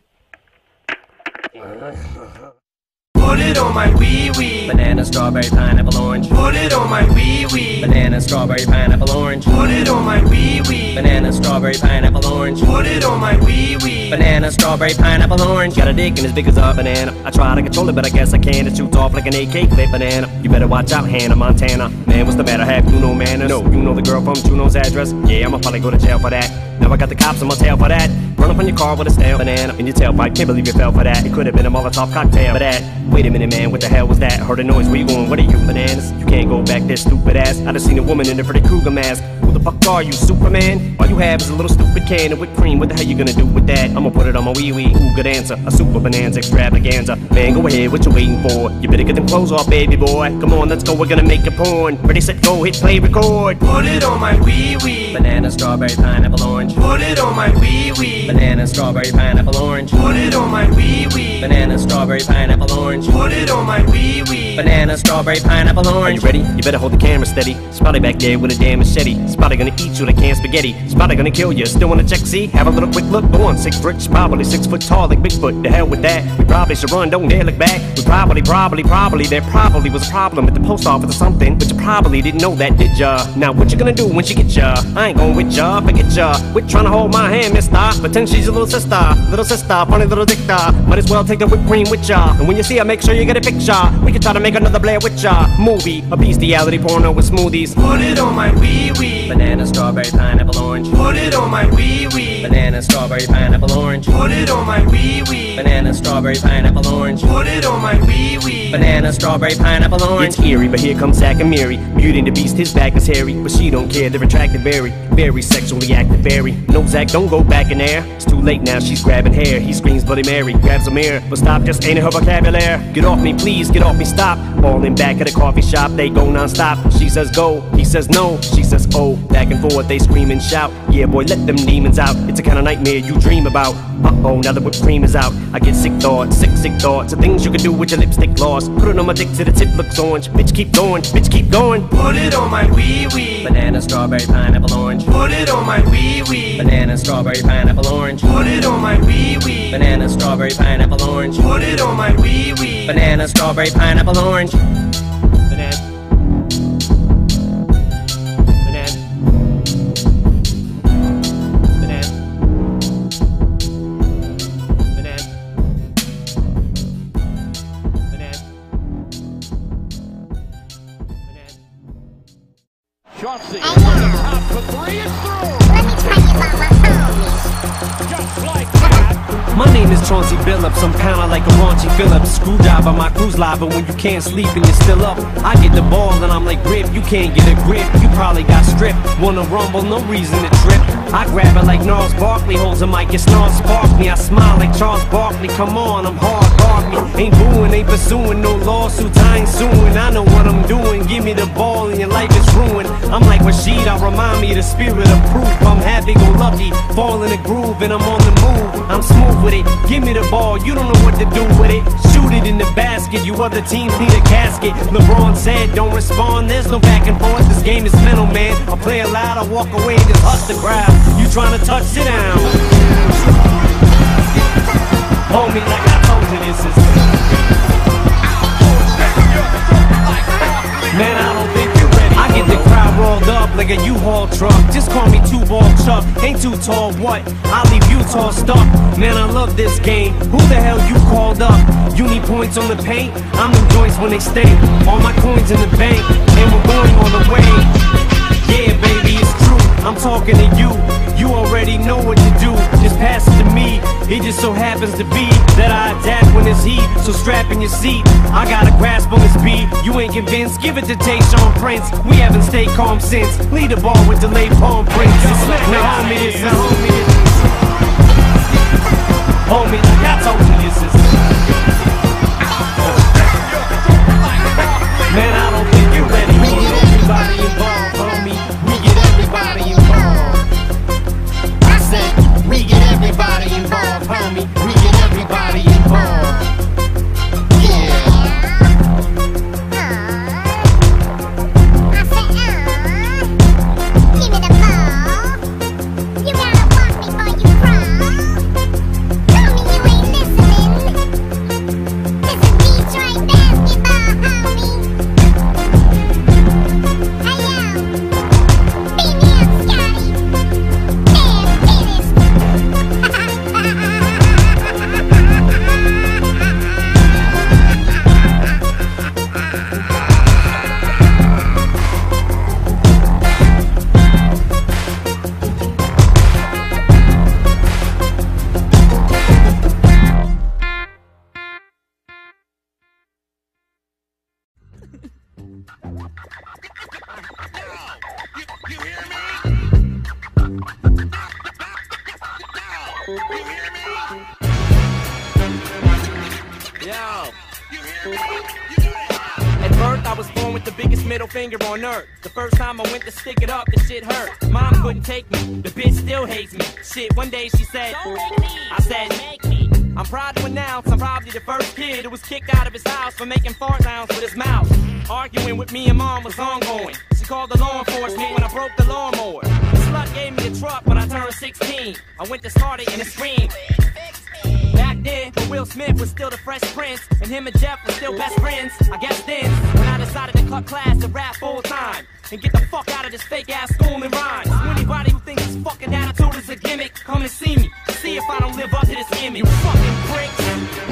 Put it on my wee-wee. Banana, strawberry, pineapple, orange. Put it on my wee-wee. Banana, strawberry, pineapple, orange. Put it on my wee-wee. Banana, strawberry, pineapple, orange. Put it on my wee-wee. Banana, strawberry, pineapple, orange. Got a dick and as big as a banana. I try to control it, but I guess I can't. It shoots off like an AK clip banana. You better watch out, Hannah Montana. Man, what's the matter? Have you no manners? No, you know the girl from Juno's address? Yeah, I'ma probably go to jail for that. Now I got the cops on my tail for that. Run up on your car with a stale banana in your tailpipe. Can't believe you fell for that. It could have been a Molotov cocktail for that. Wait a minute, man, what the hell was that? Heard a noise, where you going? What are you, bananas? You can't go back there, stupid ass. I just seen a woman in a Freddy Krueger mask. Who the fuck are you, Superman? All you have is a little stupid can of whipped cream. What the hell you gonna do with that? I'ma put it on my wee-wee. Ooh, good answer. A super bonanza extravaganza. Man, go ahead, what you waiting for? You better get them clothes off, baby boy. Come on, let's go, we're gonna make a porn. Ready, set, go, hit, play, record. Put it on my wee-wee. Banana, strawberry, pineapple, orange. Put it on my wee-wee. Banana, strawberry, pineapple, orange. Put it on my wee-wee. Banana, strawberry, pineapple, orange. Put it on my wee-wee. Banana, strawberry, pineapple, orange. Are you ready? You better hold the camera steady. Spotty back there with a damn machete. Spotty gonna eat you like canned spaghetti. Spotty gonna kill you. Still wanna check, see? Have a little quick look. Go on, 6 bricks, probably 6 foot tall like Bigfoot. The hell with that. We probably should run, don't dare look back. We probably, there probably was a problem at the post office or something. But you probably didn't know that, did ya? Now what you gonna do when she get ya? I ain't going with ya, forget ya. Quit trying to hold my hand, mister. Pretend she's your little sister, funny little dicta. Might as well take the whipped cream with ya. And when you see her, make sure you get a picture. We can try to make another Blair Witch movie, a bestiality porno with smoothies. Put it on my wee-wee. Banana, strawberry, pineapple, orange. Put it on my wee-wee. Banana, strawberry, pineapple, orange. Put it on my wee-wee. Banana, strawberry, pineapple, orange. Put it on my wee-wee. Banana, strawberry, pineapple, orange. It's eerie, but here comes Zack and Miri. Beauty and the Beast, his back is hairy, but she don't care. They're attracted, very sexually active, very. No, Zack, don't go back in there. It's too late now, she's grabbing hair. He screams Bloody Mary, grabs a mirror, but stop, just ain't in her vocabulary. Get off me, please, get off me, stop. Falling back at a coffee shop, they go non-stop. She says go, he says no, she says oh. Back and forth, they scream and shout. Yeah, boy, let them demons out. It's a kind of nightmare you dream about. Uh-oh, now the whipped cream is out. I get sick thoughts, sick thoughts of things you can do with your lipstick gloss. Put it on my dick till the tip looks orange. Bitch, keep going, bitch, keep going. Put it on my wee-wee. Banana, strawberry, pineapple, orange. Put it on my wee-wee. Banana, strawberry, pineapple, orange. Put it on my wee-wee. Banana, strawberry, pineapple, orange. Put it on my wee-wee. Banana, strawberry, pineapple, orange. Banana. Chauncey, out for 3 and through. Let me tell you about my homies. Just like that. My name is Chauncey Billups, I'm kinda like a raunchy Phillips. Screwdriver, my cruise lava when you can't sleep and you're still up. I get the ball and I'm like Rip, you can't get a grip. You probably got stripped, wanna rumble, no reason to trip. I grab it like Gnarls Barkley, holds a mic, it snarls spark me. I smile like Charles Barkley, come on, I'm hard, guard me. Ain't booing, ain't pursuing, no lawsuits, I ain't suing. I know what I'm doing, give me the ball and your life is ruined. I'm like Rashid, I remind me of the spirit of proof. I'm happy-go-lucky, fall in the groove and I'm on the move. I'm smooth with it, give me the ball, you don't know what to do with it. Shoot shoot it in the basket. You other teams need a casket. LeBron said, don't respond, there's no back and forth. This game is mental, man. I play it loud, I walk away and just hush the crowd. You trying to touch, sit down. Homie, like I told you, this is. Man, I don't think you're ready. I get the crowd rolled up like a U-Haul truck. Just call me two-ball Chuck. Ain't too tall, what? I'll leave you tossed up. Man, I love this game. Who the hell you called up? You need points on the paint? I'm in joints when they stay. All my coins in the bank, and we're going on the way. Yeah, baby, it's true. I'm talking to you. You already know what to do. Just pass it to me. It just so happens to be that I adapt when it's heat. So strap in your seat. I got a grasp on this beat. You ain't convinced? Give it to Tayshaun Prince. We haven't stayed calm since. Lead the ball with delayed palm prints. Now homie, this is homie, like I told you, this is. Man, I don't think you're ready. We get everybody involved, homie. We get everybody involved. I said, we get everybody involved, homie. We get everybody involved. Finger on earth. The first time I went to stick it up, the shit hurt. Mom couldn't take me, the bitch still hates me. Shit, one day she said, don't make me. I said, make me. I'm proud to announce I'm probably the first kid who was kicked out of his house for making fart sounds with his mouth. Arguing with me and mom was ongoing. She called the law enforcement when I broke the lawnmower. The slut gave me a truck when I turned 16. I went to start it and it screamed. Back then, but Will Smith was still the Fresh Prince, and him and Jeff were still best friends. I guess then, when I decided to cut class and rap full time, and get the fuck out of this fake ass school and rhyme. So anybody who thinks this fucking attitude is a gimmick, come and see me. See if I don't live up to this image. You fucking pricks.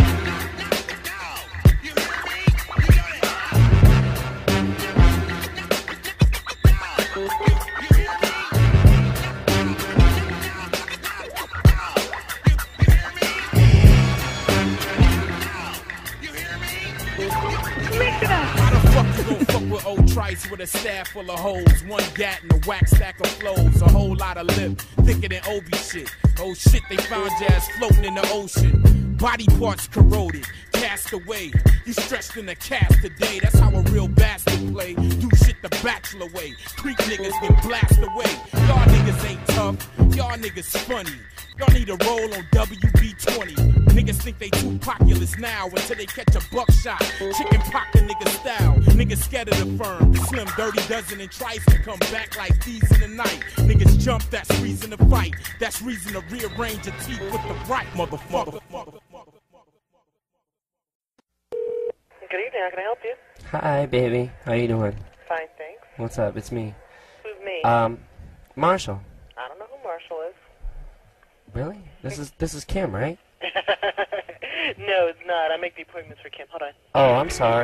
With old trice with a staff full of holes, one gat and a whack stack of flows, a whole lot of lip, thicker than Obi shit. Oh shit, they found your ass floating in the ocean. Body parts corroded, cast away. You stretched in a cast today, that's how a real bastard play. Do shit the bachelor way, creep niggas get blasted away. Y'all niggas ain't tough, y'all niggas funny. Y'all need a roll on WB-20. Niggas think they too populous now until they catch a buckshot. Chicken pocket nigga style. Niggas scared of the firm. Slim, Dirty Dozen, and Trice to come back like thieves in the night. Niggas jump, that's reason to fight. That's reason to rearrange your teeth with the right motherfucker. Good evening, how can I help you? Hi, baby. How you doing? Fine, thanks. What's up? It's me. Who's me? Marshall. I don't know who Marshall is. Really? This is Kim, right? No, it's not. I make the appointments for Kim. Hold on. Oh, I'm sorry.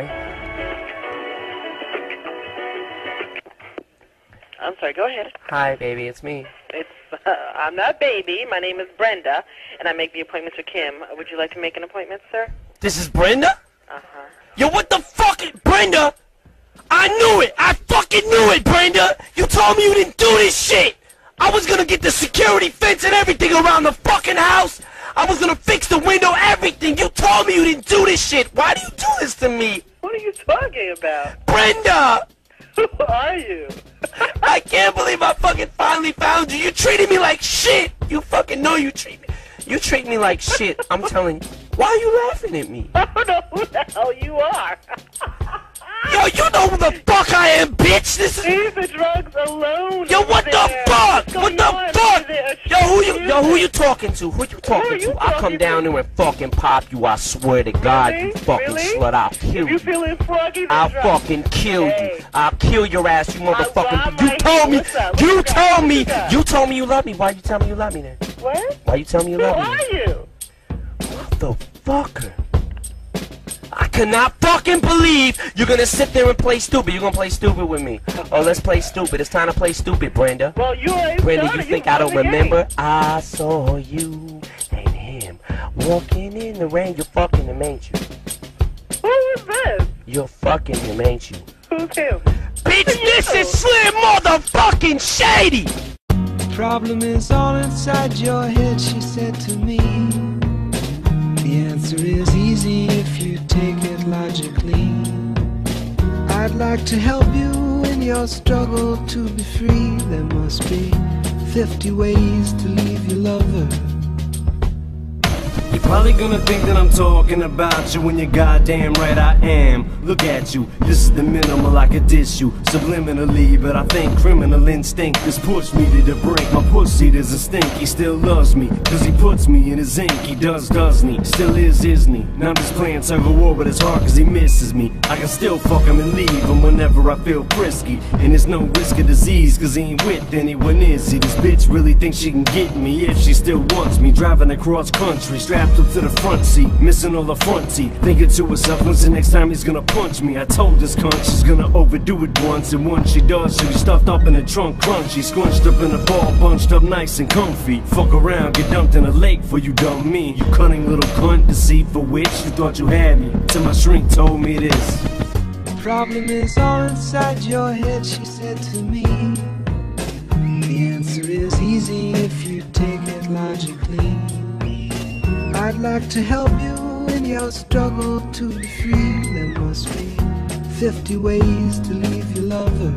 I'm sorry, go ahead. Hi, baby, it's me. I'm not baby. My name is Brenda, and I make the appointments for Kim. Would you like to make an appointment, sir? This is Brenda? Uh-huh. Yo, what the fuck? Brenda! I knew it! I fucking knew it, Brenda! You told me you didn't do this shit! I was gonna get the security fence and everything around the fucking house! I was gonna fix the window, everything! You told me you didn't do this shit! Why do you do this to me? What are you talking about? Brenda! Who are you? I can't believe I fucking finally found you! You treated me like shit! You fucking know you treat me. You treat me like shit, I'm telling you. Why are you laughing at me? I don't know who the hell you are. Yo, you know who the fuck I am, bitch! This is... Leave the drugs alone. Yo, what the fuck? What the fuck? Yo, who you talking to? Who you talking to? I'll come down there and fucking pop you, I swear to God, you fucking slut. I'll kill you. You feeling froggy? I'll fucking kill you. I'll kill your ass, you motherfucker. You told me you love me. Why you tell me you love me then? What? Why you tell me you love me? Who are you? Motherfucker. I cannot fucking believe you're gonna sit there and play stupid. You're gonna play stupid with me. Oh, let's play stupid. It's time to play stupid, Brenda. Well, you already Brenda, started. you think I don't remember? I saw you and him walking in the rain. You're fucking him, ain't you? Who is this? You're fucking him, ain't you? Who's him? Bitch, this is Slim motherfucking Shady! Problem is all inside your head, she said to me. The answer is easy if you take it logically. I'd like to help you in your struggle to be free. There must be 50 ways to leave your lover. You're probably gonna think that I'm talking about you when you're goddamn right I am. Look at you, this is the minimal I could diss you subliminally, but I think criminal instinct has pushed me to the brink. My pussy doesn't stink, he still loves me, cause he puts me in his ink. He does, doesn't he? Still is, isn't he? Now I'm just playing tug of war with his heart cause he misses me. I can still fuck him and leave him whenever I feel frisky, and there's no risk of disease cause he ain't with anyone, is he? This bitch really thinks she can get me if she still wants me. Driving across country, strapped up to the front seat, missing all the front teeth, thinking to herself, when's the next time he's gonna punch me? I told this cunt she's gonna overdo it once, and once she does, she'll be stuffed up in a trunk crunchy, scrunched up in a ball, bunched up nice and comfy. Fuck around, get dumped in a lake for you dumb me. You cunning little cunt, deceitful witch, you thought you had me, till my shrink told me this. Problem is all inside your head, she said to me. The answer is easy if you take it logically. I'd like to help you in your struggle to be free. There must be 50 ways to leave your lover.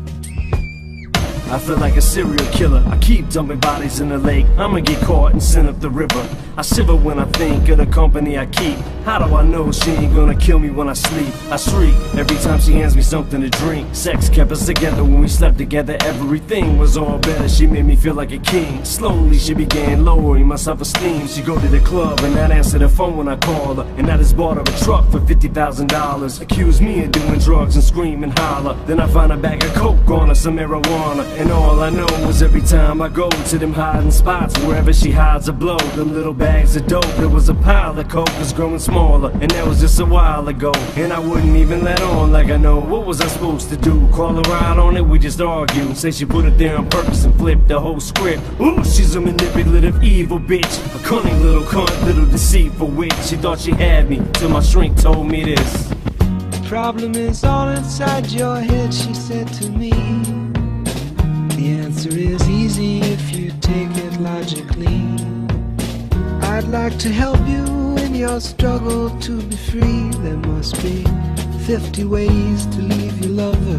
I feel like a serial killer. I keep dumping bodies in the lake. I'ma get caught and sent up the river. I shiver when I think of the company I keep. How do I know she ain't gonna kill me when I sleep? I shriek every time she hands me something to drink. Sex kept us together when we slept together. Everything was all better. She made me feel like a king. Slowly she began lowering my self-esteem. She go to the club and not answer the phone when I call her, and I just bought her a truck for $50,000. Accuse me of doing drugs and scream and holler. Then I find a bag of coke on her, some marijuana, and all I know is every time I go to them hiding spots, wherever she hides a blow, the little bags of dope. There was a pile of coke that's growing smaller, and that was just a while ago. And I wouldn't even let on like I know. What was I supposed to do? Call her out on it? We just argued. Say she put it there on purpose and flipped the whole script. Ooh, she's a manipulative, evil bitch, a cunning little cunt, little deceitful witch. She thought she had me till my shrink told me this. Problem is all inside your head, she said to me. The answer is easy if you take it logically. I'd like to help you in your struggle to be free. There must be 50 ways to leave your lover.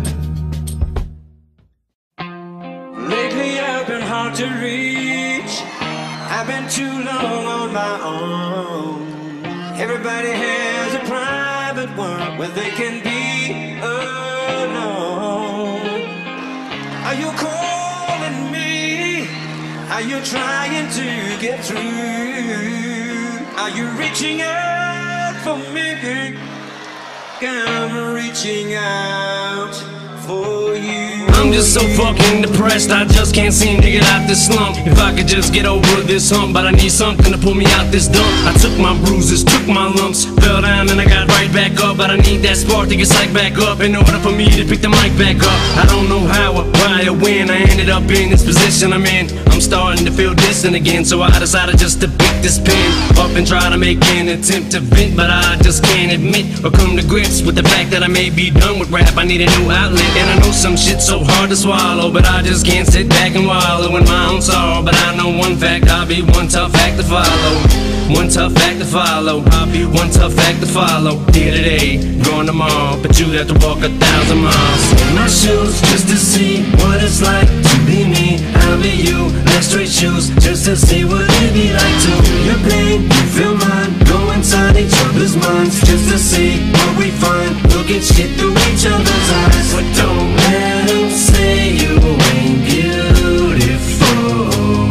Lately I've been hard to reach. I've been too long on my own. Everybody has a private world where they can be alone. Are you calling me? Are you trying to get through? Are you reaching out for me? I'm reaching out for you. I'm just so fucking depressed, I just can't seem to get out this slump. If I could just get over this hump, but I need something to pull me out this dump. I took my bruises, took my lumps, fell down and I got right back up. But I need that spark to get psyched back up in order for me to pick the mic back up. I don't know how or why or when I ended up in this position I'm in. I'm starting to feel distant again, so I decided just to pick this pen up and try to make an attempt to vent. But I just can't admit or come to grips with the fact that I may be done with rap. I need a new outlet, and I know some shit's so hard to swallow, but I just can't sit back and wallow in my own sorrow. But I know one fact, I'll be one tough act to follow. One tough act to follow. I'll be one tough act to follow. Here today, gone tomorrow, but you'd have to walk 1,000 miles in my shoes just to see what it's like to be me. I I'll be you, let's trade shoes, just to see what it'd be like to feel your pain, you feel mine. Go inside each other's minds, just to see what we find. Look at shit through each other's eyes. But don't let them say you ain't beautiful.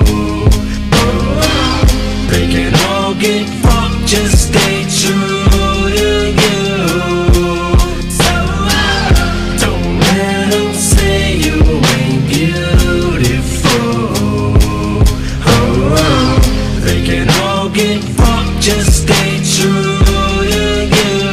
They can all get fucked, just stay true to you. So don't let them say you ain't beautiful. They can all get fucked, just stay true to you.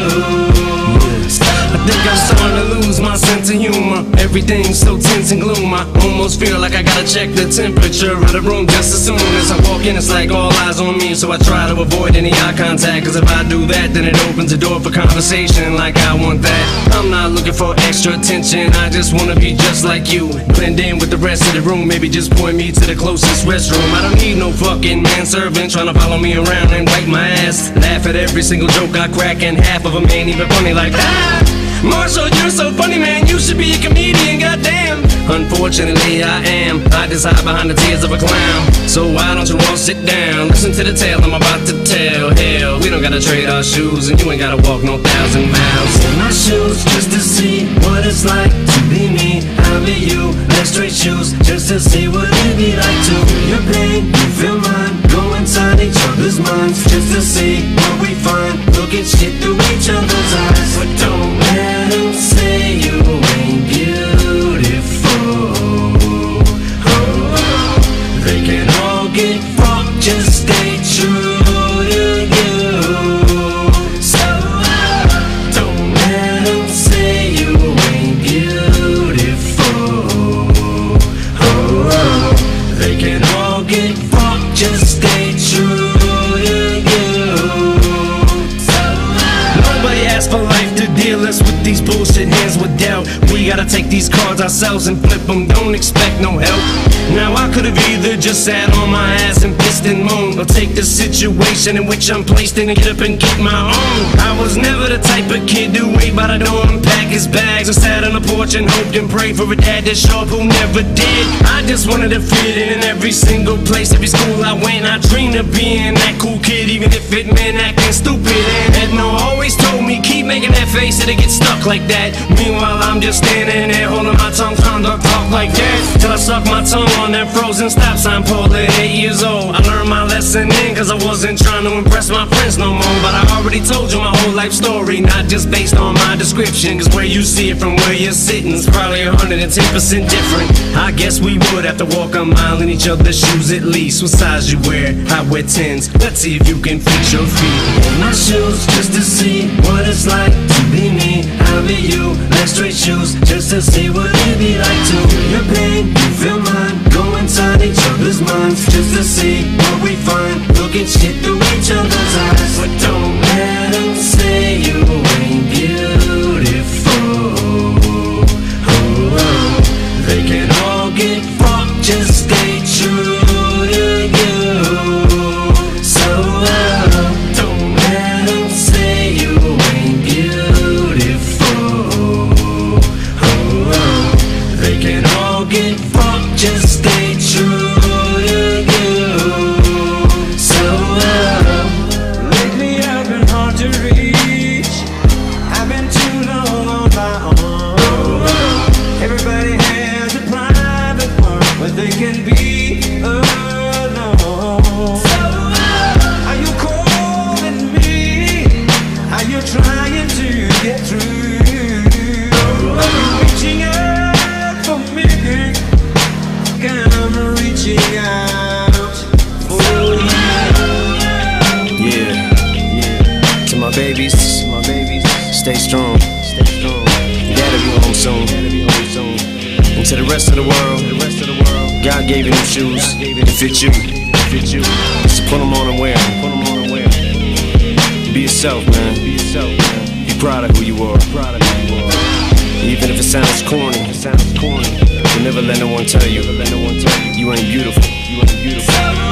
I think I'm starting to lose my sense of humor. Everything's so tense and gloom. I almost feel like I gotta check the temperature of the room just as soon as I walk in. It's like all eyes on me, so I try to avoid any eye contact. Cause if I do that, then it opens the door for conversation like I want that. I'm not looking for extra attention, I just wanna be just like you. Blend in with the rest of the room, maybe just point me to the closest restroom. I don't need no fucking manservant trying to follow me around and wipe my ass. Laugh at every single joke I crack, and half of them ain't even funny like that. Marshall, you're so funny, man, you should be a comedian, goddamn. Unfortunately, I am. I just hide behind the tears of a clown. So why don't you all sit down? Listen to the tale I'm about to tell. Hell, we don't gotta trade our shoes, and you ain't gotta walk no 1,000 miles in my shoes, just to see what it's like to be me. I'll be you, let's trade shoes, just to see what it'd be like to feel your pain, you feel mine. Go inside each other's minds, just to see what we find. Look at shit through each other's eyes. But don't let them say you ain't beautiful. They can all get fucked, just stay true to you. So don't let them say you ain't beautiful. They can all get fucked, just stay true to you. Nobody asked for life to deal us with these bullshit hands with doubt. We gotta take these cards ourselves and flip them, don't expect no help. Now I could've either just sat on my ass and pissed and moaned, or take the situation in which I'm placed in and get up and get my own. I was never the type of kid to wait by the door and pack his bags, or sat on the porch and hoped and prayed for a dad to show up who never did. I just wanted to fit in every single place, every school I went. I dreamed of being that cool kid, even if it meant acting stupid. And Edno always told me, keep making that face, it'll get stuck like that. Meanwhile I'm just standing there holding my tongue, trying to talk like that, till I suck my tongue on that frozen stop sign pole at 8 years old. I learned my lesson then, cause I wasn't trying to impress my friends no more. But I already told you my whole life story, not just based on my description. Cause where you see it from where you're sitting is probably 110% different. I guess we would have to walk a mile in each other's shoes at least. What size you wear? I wear 10s. Let's see if you can fit your feet in my shoes, just to see what it's like to be me. I'll be you, let's trade shoes, just to see what it'd be like to feel your pain, you feel mine. Go inside each other's minds, just to see what we find. Look at shit through each other's eyes. But don't let them say you ain't beautiful. They can all get fucked, just stay true to you. So don't let them say you ain't beautiful. They can all get fucked, just stay true to you. So lately I've been hard to reach. I've been too long on my own. Everybody has a private part where they can be alone. So are you calling me? Are you trying to get through? Are you reaching out for me? I'm reaching out for you. Yeah. To my babies, stay strong. Dad'll be home soon. And to the rest of the world, God gave you them shoes to fit you. So put them on and wear them. Be yourself, man. Be proud of who you are. Even if it sounds corny, you'll never let no one tell you you ain't beautiful.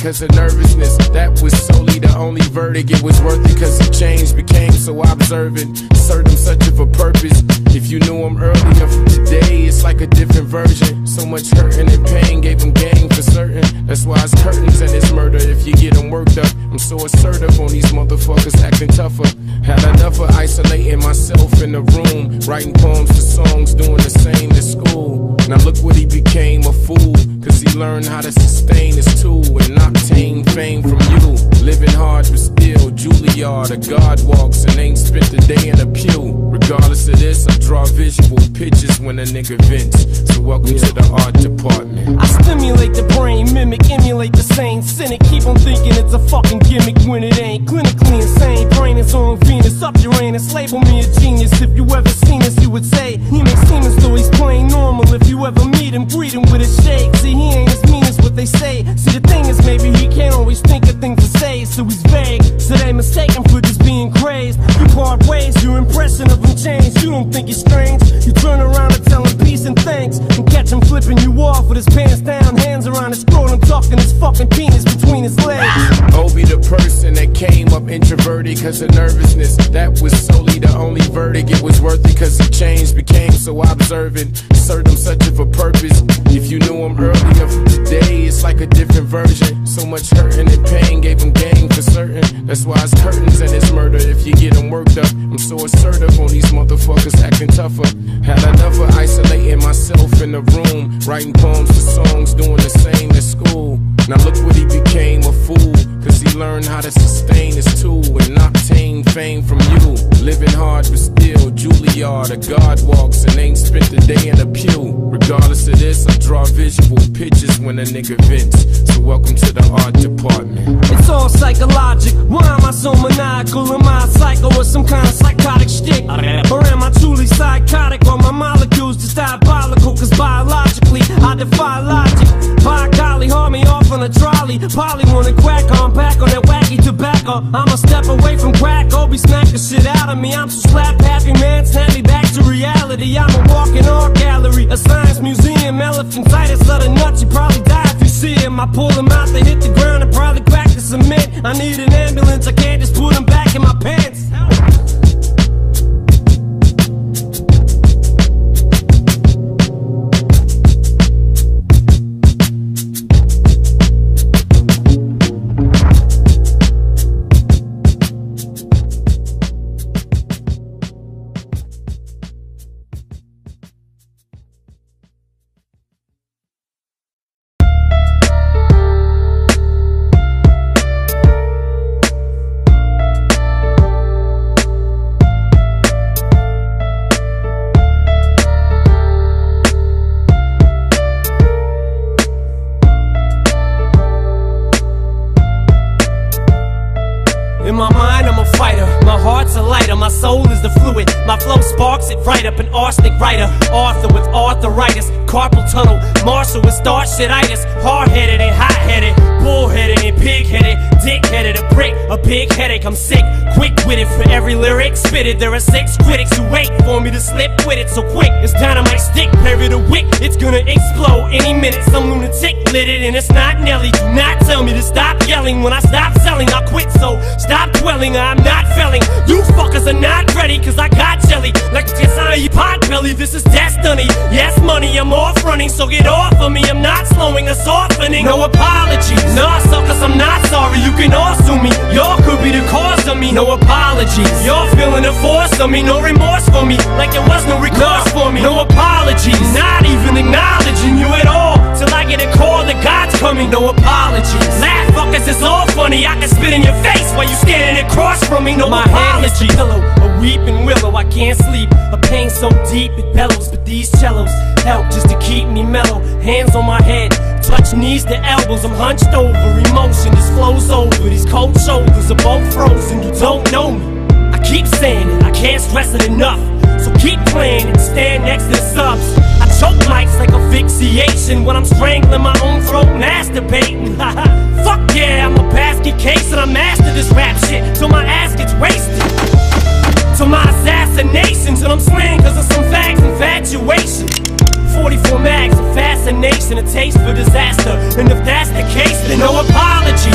cause of nervousness. That was solely the only verdict. It was worth it cause the change became so observant. Served him such of a purpose. If you knew him early enough, today it's like a different version. So much hurting and pain gave him game for certain. That's why it's curtains and it's murder if you get them worked up. I'm so assertive on these motherfuckers acting tougher. Had enough of isolating myself in the room, writing poems to songs, doing the same at school. Now look what he became, a fool, cause he learned how to sustain his tool and obtain fame from you. Living hard but still Juilliard, a God walks and ain't spent a day in a pew. Regardless of this, I draw visual pictures when a nigga vents. So welcome to the art department. I stimulate the brain, mimic, emulate the same cynic. Keep on thinking it's a fucking gimmick when it ain't. Clinically insane, brain is on Venus, up Uranus. Label me a genius. If you ever seen us, you would say he makes seem as though he's playing normal. If you ever meet him, greet him with a shake. See, he ain't as mean as what they say. See, the thing is, maybe he can't always think of things to say, so he's vague. So they mistake him for just being crazed. You part ways, your impression of him changed. You don't think he's strange. You turn around and tell him peace and thanks, and catch him flipping you off with his pants down, hands around his throat, and tucking his fucking penis between his legs. Obi the person that came up introverted cause of nervousness. That was solely the only verdict. It was worth it cause the change became so observant. Served him such of a purpose. If you knew him early enough, today it's like a different version. So much hurting and pain gave him game for certain. That's why it's curtains and it's murder if you get them worked up. I'm so assertive on these motherfuckers acting tougher. Had enough of isolating myself in the room, writing poems to songs, doing the same at school. Now look what he became, a fool, cause he learned how to sustain his tool and obtain fame from you. Living hard but still Juilliard, a God walks and ain't spent a day in a pew. Regardless of this, I draw visual pictures when a nigga vents. So welcome to the art department. It's all psychologic. Why am I so maniacal? Am I a psycho or some kind of psychotic shtick? Or am I truly psychotic? Or my molecules just diabolical? Cause biologically I defy logic. By golly, haul me off on a trolley. Polly wanna crack on back on that wacky tobacco. I'm a step away from crack. Obi smack the shit out of me. I'm so slap happy, man. Snap me back to reality. I'm a walking art gallery, a science museum. Elephantitis, let a nut, you probably die if you see him. I pull him out, they hit the ground and probably crack the cement. I need an ambulance, I can't just put him back in my pants. In my mind, I'm a fighter. My heart's a lighter. My soul is the fluid. My flow sparks it right up. An arsenic writer. Arthur with arthritis. Carpal tunnel. Marshall with starshititis. Hard-headed and hot-headed. Bull-headed and pig-headed. Dick-headed. A prick. A big headache. I'm sick. Quick-witted for every lyric spitted. There are 6 critics who wait for me to slip with it. So quick, it's dynamite stick. Parry the wick. It's gonna explode any minute. Some lunatic lit it and it's not Nelly. Do not tell me to stop yelling. When I stop selling, I'll quit. So stop dwelling, I'm not felling. You fuckers are not ready, cause I got jelly. Like the sign of your pot belly, this is destiny. Yes, money, I'm off running, so get off of me. I'm not slowing or softening. No apologies. Nah, suckers, I'm not sorry. You can all sue me. Y'all could be the cause of me. No apologies. Y'all feeling the force of me. No remorse for me. Like there was no recourse for me. No apologies. Not even acknowledging you at all. Till I get a call that God's coming. No apologies. Laugh, fuckers, it's all funny. I can spit in your face while you standing across from me. No apologies. My hand is a pillow, a weeping willow. I can't sleep. A pain so deep it bellows. But these cellos help just to keep me mellow. Hands on my head, touch knees to elbows. I'm hunched over. Emotion just flows over. These cold shoulders are both frozen. You don't know me. I keep saying it. I can't stress it enough. So keep playing and stand next to the subs. I choke mics like asphyxiation when I'm strangling my own throat, masturbating. Fuck yeah, I'm a basket case and I mastered this rap shit till my ass gets wasted. Till my assassinations and I'm slaying cause of some fags infatuation. 44 mags of fascination, a taste for disaster. And if that's the case, then no apology.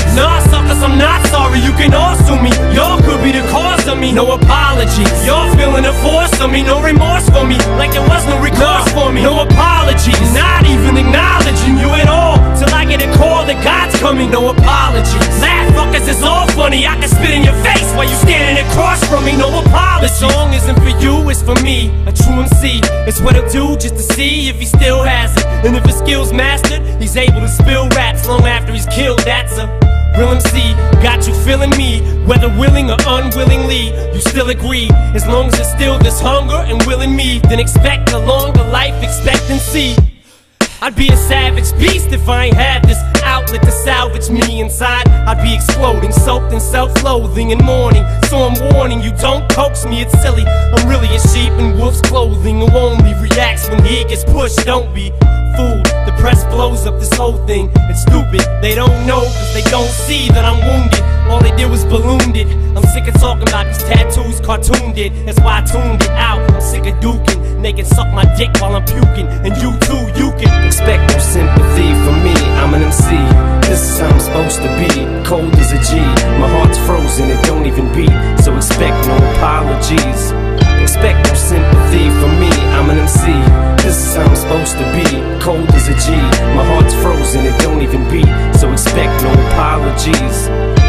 apologies. Y'all feeling the force of me, no remorse for me, like there was no recourse for me. No apologies, not even acknowledging you at all, till I get a call that God's coming. No apologies. Laugh fuckers, it's all funny. I can spit in your face while you standing across from me. No apologies. The song isn't for you, it's for me, a true MC. It's what he'll do just to see if he still has it, and if his skills mastered, he's able to spill raps long after he's killed. That's a real MC. Got you feeling me, whether willing or unwillingly. You still agree, as long as it's still this hunger and will in me, then expect a longer life expectancy. I'd be a savage beast if I ain't had this outlet to salvage me inside. I'd be exploding, soaked in self-loathing and mourning. So I'm warning you, don't coax me, it's silly. I'm really a sheep in wolf's clothing who only reacts when he gets pushed. Don't be fooled, the press blows up this whole thing. It's stupid, they don't know cause they don't see that I'm wounded. All they did was ballooned it. I'm sick of talking about these tattoos cartooned it. That's why I tuned it out. I'm sick of duking. They can suck my dick while I'm puking. And you too, you can expect no sympathy from me. I'm an MC, this is how I'm supposed to be. Cold as a G, my heart's frozen, it don't even beat. So expect no apologies. Expect no sympathy from me. I'm an MC, this is how I'm supposed to be. Cold as a G, my heart's frozen, it don't even beat. So expect no apologies.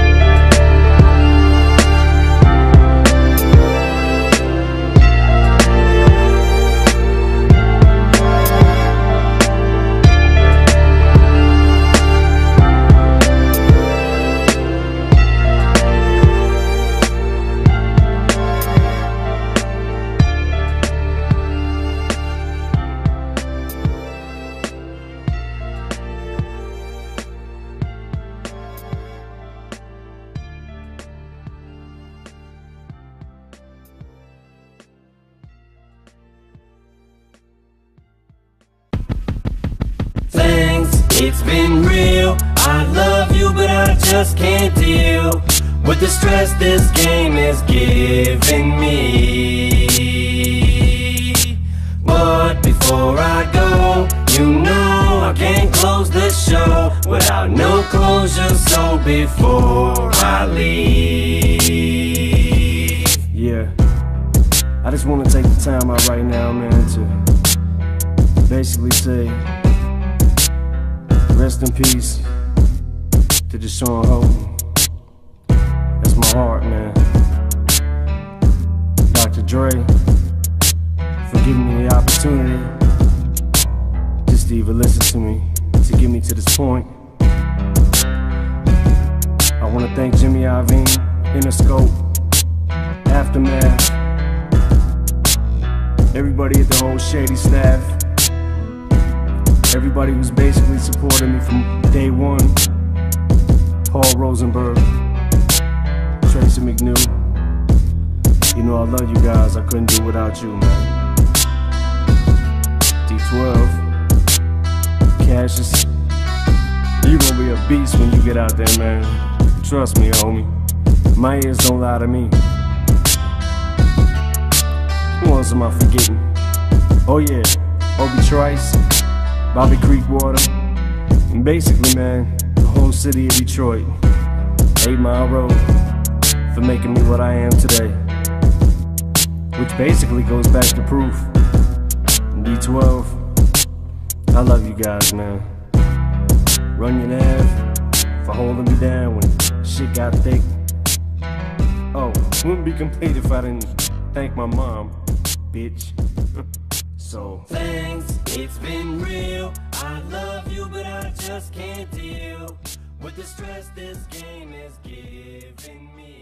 It's been real, I love you but I just can't deal with the stress this game is giving me. But before I go, you know I can't close the show without no closure. So before I leave, yeah, I just want to take the time out right now, man, to basically say rest in peace to Deshaun Houghton. That's my heart, man. Dr. Dre, for giving me the opportunity just to even listen to me, to get me to this point. I want to thank Jimmy Iovine, Interscope, Aftermath, everybody at the whole Shady staff, everybody who's basically supported me from day one. Paul Rosenberg, Tracy McNew. You know I love you guys, I couldn't do it without you, man. D12, Cassius, you gonna be a beast when you get out there, man. Trust me, homie. My ears don't lie to me. Who else am I forgetting? Oh yeah, Obi Trice, Bobby Creekwater, and basically, man, the whole city of Detroit. 8 Mile Road for making me what I am today. Which basically goes back to proof. D12, I love you guys, man. Run your nav for holding me down when shit got thick. Oh, wouldn't be complete if I didn't thank my mom, bitch. So thanks, it's been real. I love you, but I just can't deal with the stress this game is giving me.